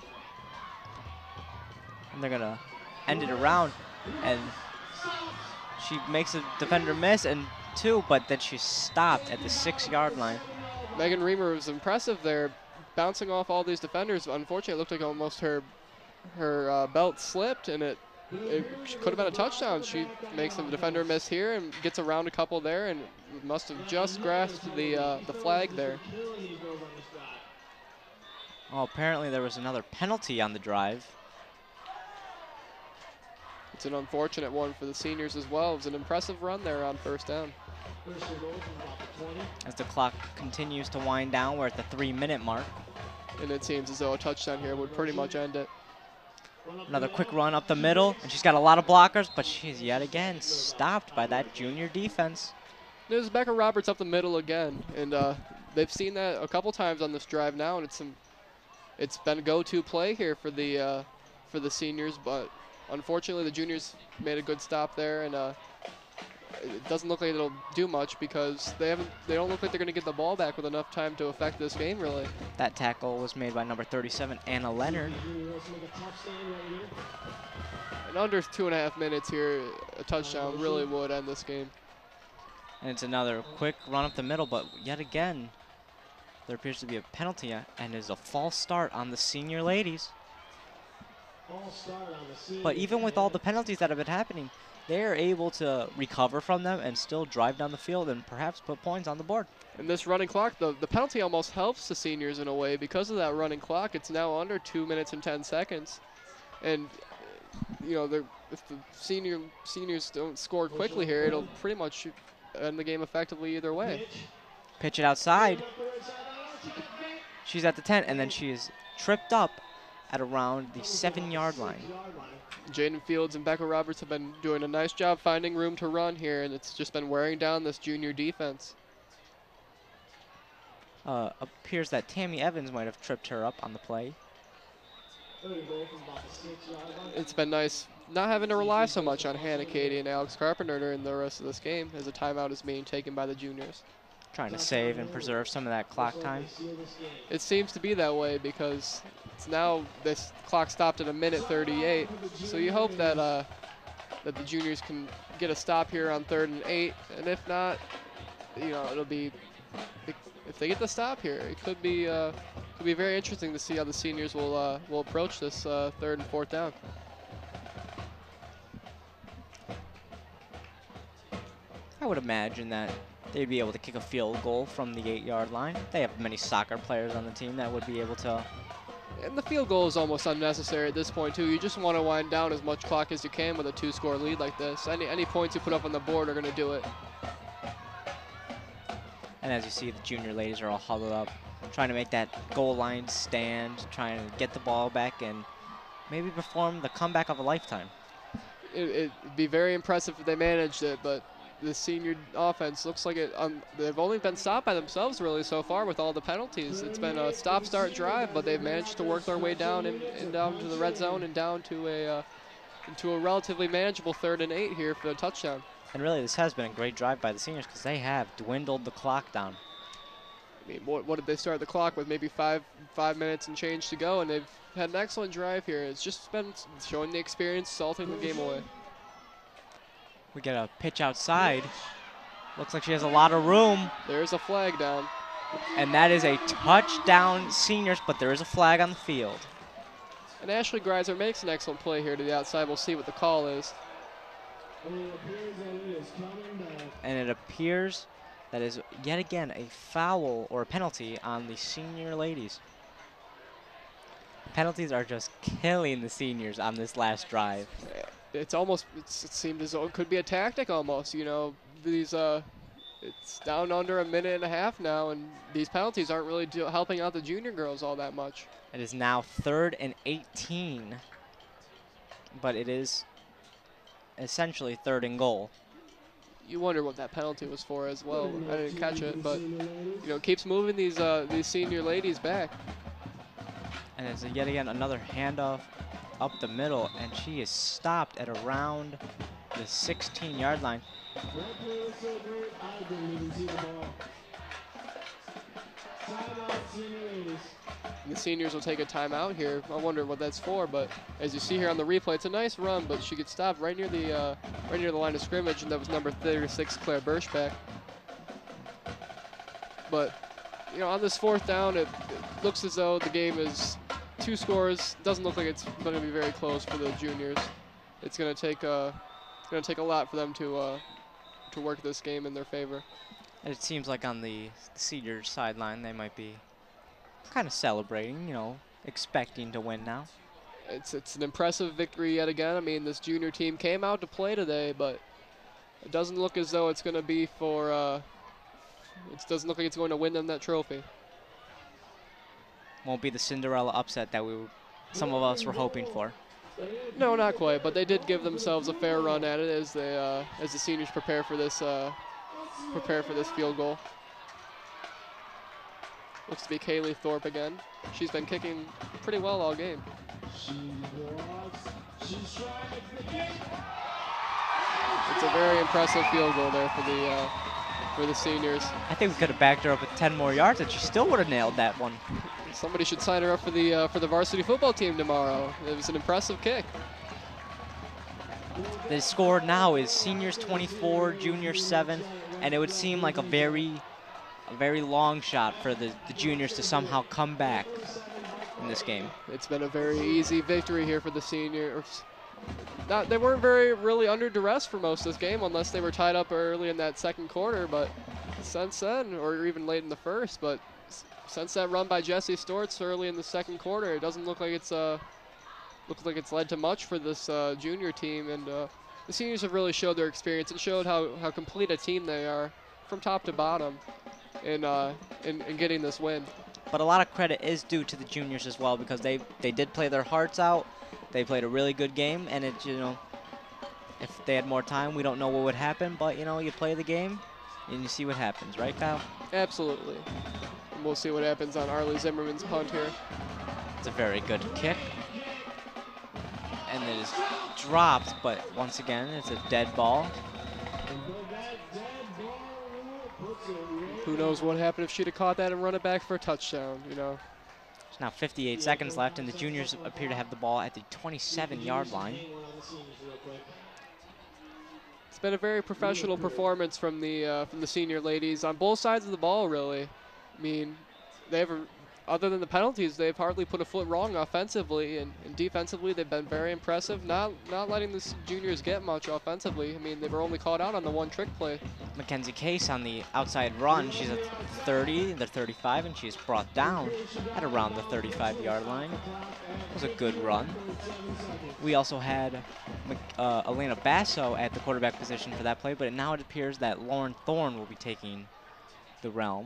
And they're going to end it around. And she makes a defender miss, and two, but then she's stopped at the six yard line. Megan Reamer was impressive there, bouncing off all these defenders. Unfortunately, it looked like almost her, her uh, belt slipped, and it It could have been a touchdown. She makes a defender miss here and gets around a couple there, and must have just grasped the uh, the flag there. Well, apparently there was another penalty on the drive. It's an unfortunate one for the seniors as well. It was an impressive run there on first down. As the clock continues to wind down, we're at the three minute mark. And it seems as though a touchdown here would pretty much end it. Another quick run up the middle, and she's got a lot of blockers, but she's yet again stopped by that junior defense. There's Becca Roberts up the middle again, and uh, they've seen that a couple times on this drive now, and it's some, it's been a go-to play here for the uh, for the seniors, but unfortunately the juniors made a good stop there, and uh, it doesn't look like it'll do much because they haven't. They don't look like they're going to get the ball back with enough time to affect this game, really. That tackle was made by number thirty-seven, Anna Leonard. In under two and a half minutes here, a touchdown really would end this game. And it's another quick run up the middle, but yet again, there appears to be a penalty, and is a false start on the senior ladies. But even with all the penalties that have been happening, they are able to recover from them and still drive down the field and perhaps put points on the board. And this running clock, the, the penalty almost helps the seniors in a way because of that running clock. It's now under two minutes and ten seconds. And, you know, if the senior seniors don't score quickly here, it'll pretty much end the game effectively either way. Pitch it outside. She's at the ten, and then she is tripped up at around the seven-yard line. Jaden Fields and Becca Roberts have been doing a nice job finding room to run here, and it's just been wearing down this junior defense. Uh, appears that Tammy Evans might have tripped her up on the play. It's been nice not having to rely so much on Hannah Katie and Alex Carpenter during the rest of this game, as a timeout is being taken by the juniors. Trying to save and preserve some of that clock time. It seems to be that way because it's now this clock stopped at a minute thirty-eight. So you hope that uh, that the juniors can get a stop here on third and eight, and if not, you know, it'll be if they get the stop here, it could be uh, could be very interesting to see how the seniors will uh, will approach this uh, third and fourth down. I would imagine that they'd be able to kick a field goal from the eight-yard line. They have many soccer players on the team that would be able to. And the field goal is almost unnecessary at this point, too. You just want to wind down as much clock as you can with a two-score lead like this. Any, any points you put up on the board are going to do it. And as you see, the junior ladies are all huddled up, trying to make that goal line stand, trying to get the ball back and maybe perform the comeback of a lifetime. It, it'd be very impressive if they managed it, but the senior offense looks like it. Um, they've only been stopped by themselves really so far with all the penalties. It's been a stop-start drive, but they've managed to work their way down and, and down to the red zone and down to a uh, into a relatively manageable third and eight here for the touchdown. And really, this has been a great drive by the seniors because they have dwindled the clock down. I mean, what, what did they start the clock with? Maybe five five minutes and change to go, and they've had an excellent drive here. It's just been showing the experience, salting the game away. We get a pitch outside. Looks like she has a lot of room. There's a flag down. And that is a touchdown, seniors, but there is a flag on the field. And Ashley Greiser makes an excellent play here to the outside. We'll see what the call is. And it appears that is yet again a foul or a penalty on the senior ladies. Penalties are just killing the seniors on this last drive. It's almost, it's, it seemed as though it could be a tactic almost, you know. These, uh, it's down under a minute and a half now, and these penalties aren't really do, helping out the junior girls all that much. It is now third and eighteen, but it is essentially third and goal. You wonder what that penalty was for as well. I didn't catch it, but, you know, it keeps moving these, uh, these senior ladies back. And it's yet again another handoff up the middle, and she is stopped at around the sixteen-yard line. The seniors will take a timeout here. I wonder what that's for, but as you see here on the replay, it's a nice run, but she gets stopped right near the uh, right near the line of scrimmage, and that was number thirty-six, Claire Birchback. But you know, on this fourth down, it, it looks as though the game is two scores. Doesn't look like it's going to be very close for the juniors. It's going to take uh, it's going to take a lot for them to uh, to work this game in their favor. And it seems like on the senior sideline, they might be kind of celebrating, you know, expecting to win now. It's it's an impressive victory yet again. I mean, this junior team came out to play today, but it doesn't look as though it's going to be for. Uh, it doesn't look like it's going to win them that trophy. Won't be the Cinderella upset that we, some of us were hoping for. No, not quite, but they did give themselves a fair run at it as they uh, as the seniors prepare for this uh, prepare for this field goal. Looks to be Kaylee Thorpe again. She's been kicking pretty well all game. It's a very impressive field goal there for the uh, for the seniors. I think we could have backed her up with ten more yards and she still would have nailed that one. Somebody should sign her up for the uh, for the varsity football team tomorrow. It was an impressive kick. The score now is seniors twenty-four, juniors seven, and it would seem like a very, a very long shot for the, the juniors to somehow come back in this game. It's been a very easy victory here for the seniors. Not, they weren't very really under duress for most of this game, unless they were tied up early in that second quarter. But since then, or even late in the first, but since that run by Jesse Stortz early in the second quarter, it doesn't look like it's uh looks like it's led to much for this uh, junior team. And uh, the seniors have really showed their experience and showed how how complete a team they are from top to bottom in uh in, in getting this win. But a lot of credit is due to the juniors as well, because they they did play their hearts out. They played a really good game, and it, you know, if they had more time, we don't know what would happen. But you know, you play the game, and you see what happens, right, Kyle? Absolutely. And we'll see what happens on Arlie Zimmerman's punt here. It's a very good kick, and it is dropped. But once again, it's a dead ball. Who knows what happened if she'd have caught that and run it back for a touchdown, you know? There's now fifty-eight seconds left, and the juniors appear to have the ball at the twenty-seven yard line. It's been a very professional performance from the uh, from the senior ladies on both sides of the ball, really. I mean, they have, a, other than the penalties, they've hardly put a foot wrong offensively, and, and defensively they've been very impressive. Not not letting the juniors get much offensively. I mean, they were only caught out on the one trick play. Mackenzie Case on the outside run. She's at thirty, the thirty-five, and she's brought down at around the thirty-five yard line. It was a good run. We also had uh, Elena Basso at the quarterback position for that play, but now it appears that Lauren Thorne will be taking the realm.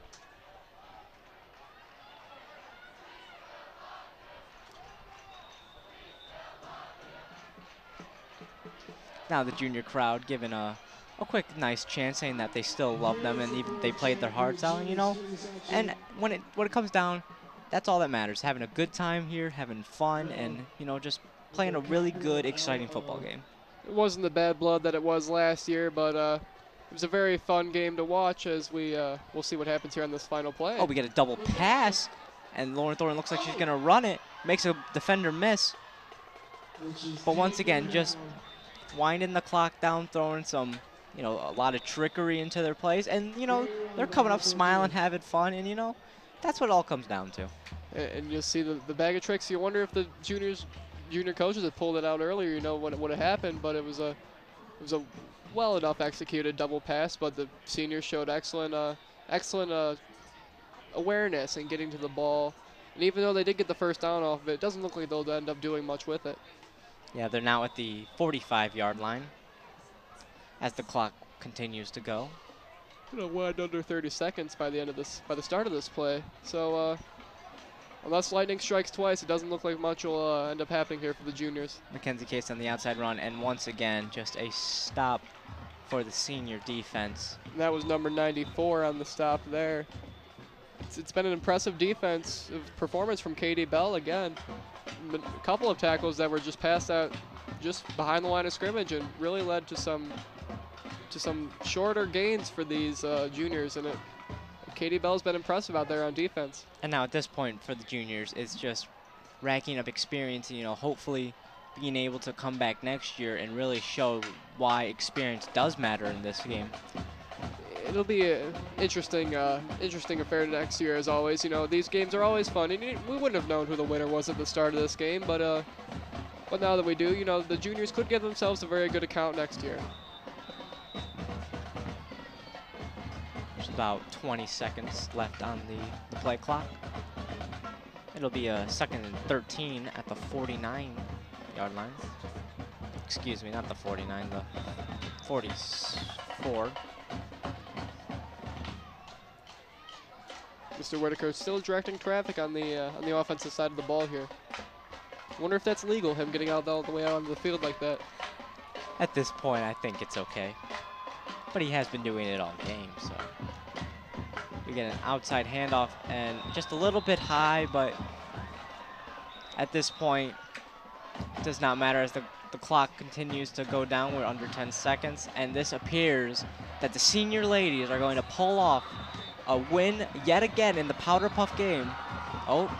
Now the junior crowd giving a, a quick, nice chant, saying that they still love them and even they played their hearts out, you know. And when it when it comes down, that's all that matters. Having a good time here, having fun, and you know, just playing a really good, exciting football game. It wasn't the bad blood that it was last year, but uh, it was a very fun game to watch. As we uh, we'll see what happens here on this final play. Oh, we get a double pass, and Lauren Thorne looks like she's gonna run it. Makes a defender miss. But once again, just winding the clock down, throwing some, you know, a lot of trickery into their plays. And, you know, they're coming up smiling, having fun. And, you know, that's what it all comes down to. And, and you'll see the, the bag of tricks. You wonder if the juniors, junior coaches had pulled it out earlier, you know, what would have happened. But it was a it was a well enough executed double pass. But the seniors showed excellent, uh, excellent uh, awareness in getting to the ball. And even though they did get the first down off of it, it doesn't look like they'll end up doing much with it. Yeah, they're now at the forty-five yard line as the clock continues to go. You know, wind under thirty seconds by the end of this, by the start of this play. So, uh, unless lightning strikes twice, it doesn't look like much will uh, end up happening here for the juniors. Mackenzie Case on the outside run, and once again, just a stop for the senior defense. And that was number ninety-four on the stop there. It's, it's been an impressive defensive performance from Katie Bell again. A couple of tackles that were just passed out just behind the line of scrimmage and really led to some to some shorter gains for these uh, juniors. And it, Katie Bell's been impressive out there on defense. And now at this point for the juniors, it's just racking up experience and, you know, hopefully being able to come back next year and really show why experience does matter in this game. It'll be an interesting, uh, interesting affair next year, as always. You know, these games are always fun, and we wouldn't have known who the winner was at the start of this game, but uh, but now that we do, you know, the juniors could give themselves a very good account next year. There's about twenty seconds left on the, the play clock. It'll be a second and thirteen at the forty-nine yard line. Excuse me, not the forty-nine, the forty-four. Mister Whitaker still directing traffic on the uh, on the offensive side of the ball here. Wonder if that's legal, him getting out all the way out onto the field like that. At this point, I think it's okay. But he has been doing it all game, so. We get an outside handoff and just a little bit high, but at this point, It does not matter as the, the clock continues to go down. We're under ten seconds, and this appears that the senior ladies are going to pull off a win yet again in the Powder Puff game. Oh.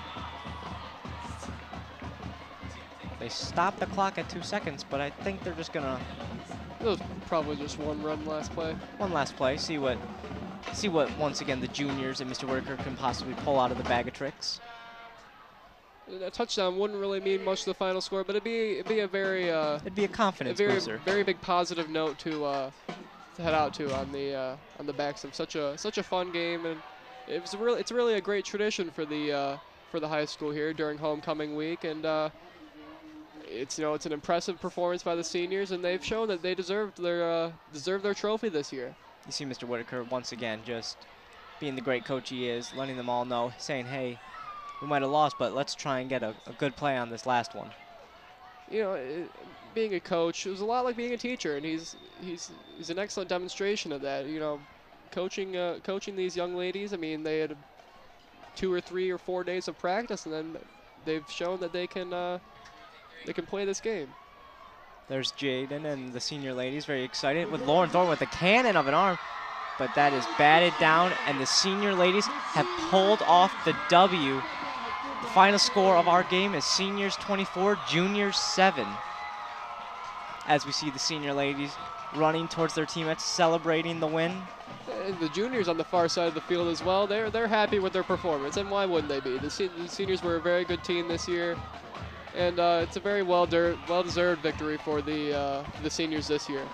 They stopped the clock at two seconds, but I think they're just gonna It was probably just one run last play. one last play, see what see what once again the juniors and Mister Whitaker can possibly pull out of the bag of tricks. A touchdown wouldn't really mean much to the final score, but it'd be it'd be a very uh, It'd be a a confidence very booster. very big positive note to uh, to head out to on the uh, on the backs of such a such a fun game, and it was really it's really a great tradition for the uh, for the high school here during homecoming week, and uh, it's you know it's an impressive performance by the seniors, and they've shown that they deserved their uh, deserved their trophy this year. You see Mister Whitaker once again just being the great coach he is, letting them all know, saying, hey, we might have lost, but let's try and get a, a good play on this last one. You know, it, being a coach, it was a lot like being a teacher, and he's he's he's an excellent demonstration of that. You know, coaching uh, coaching these young ladies. I mean, they had two or three or four days of practice, and then they've shown that they can uh, they can play this game. There's Jaden and the senior ladies very excited with Lauren Thornton with a cannon of an arm, but that is batted down, and the senior ladies have pulled off the W. The final score of our game is seniors twenty-four, juniors seven. As we see the senior ladies running towards their teammates, celebrating the win. And the juniors on the far side of the field as well, they're they're happy with their performance, and why wouldn't they be? The, se the seniors were a very good team this year, and uh, it's a very well well deserved victory for the uh, the seniors this year.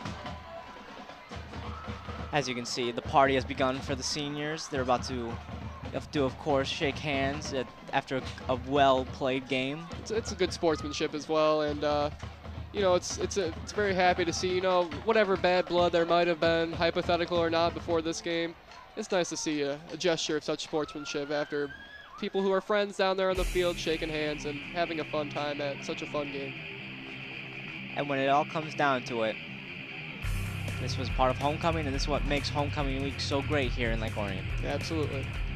As you can see, the party has begun for the seniors. They're about to have to, of course, shake hands at, after a, a well-played game. It's, it's a good sportsmanship as well, and uh, you know, it's it's a, it's very happy to see, you know, whatever bad blood there might have been, hypothetical or not, before this game. It's nice to see a, a gesture of such sportsmanship after people who are friends down there on the field shaking hands and having a fun time at such a fun game. And when it all comes down to it, this was part of homecoming, and this is what makes homecoming week so great here in Lake Orion. Yeah, absolutely.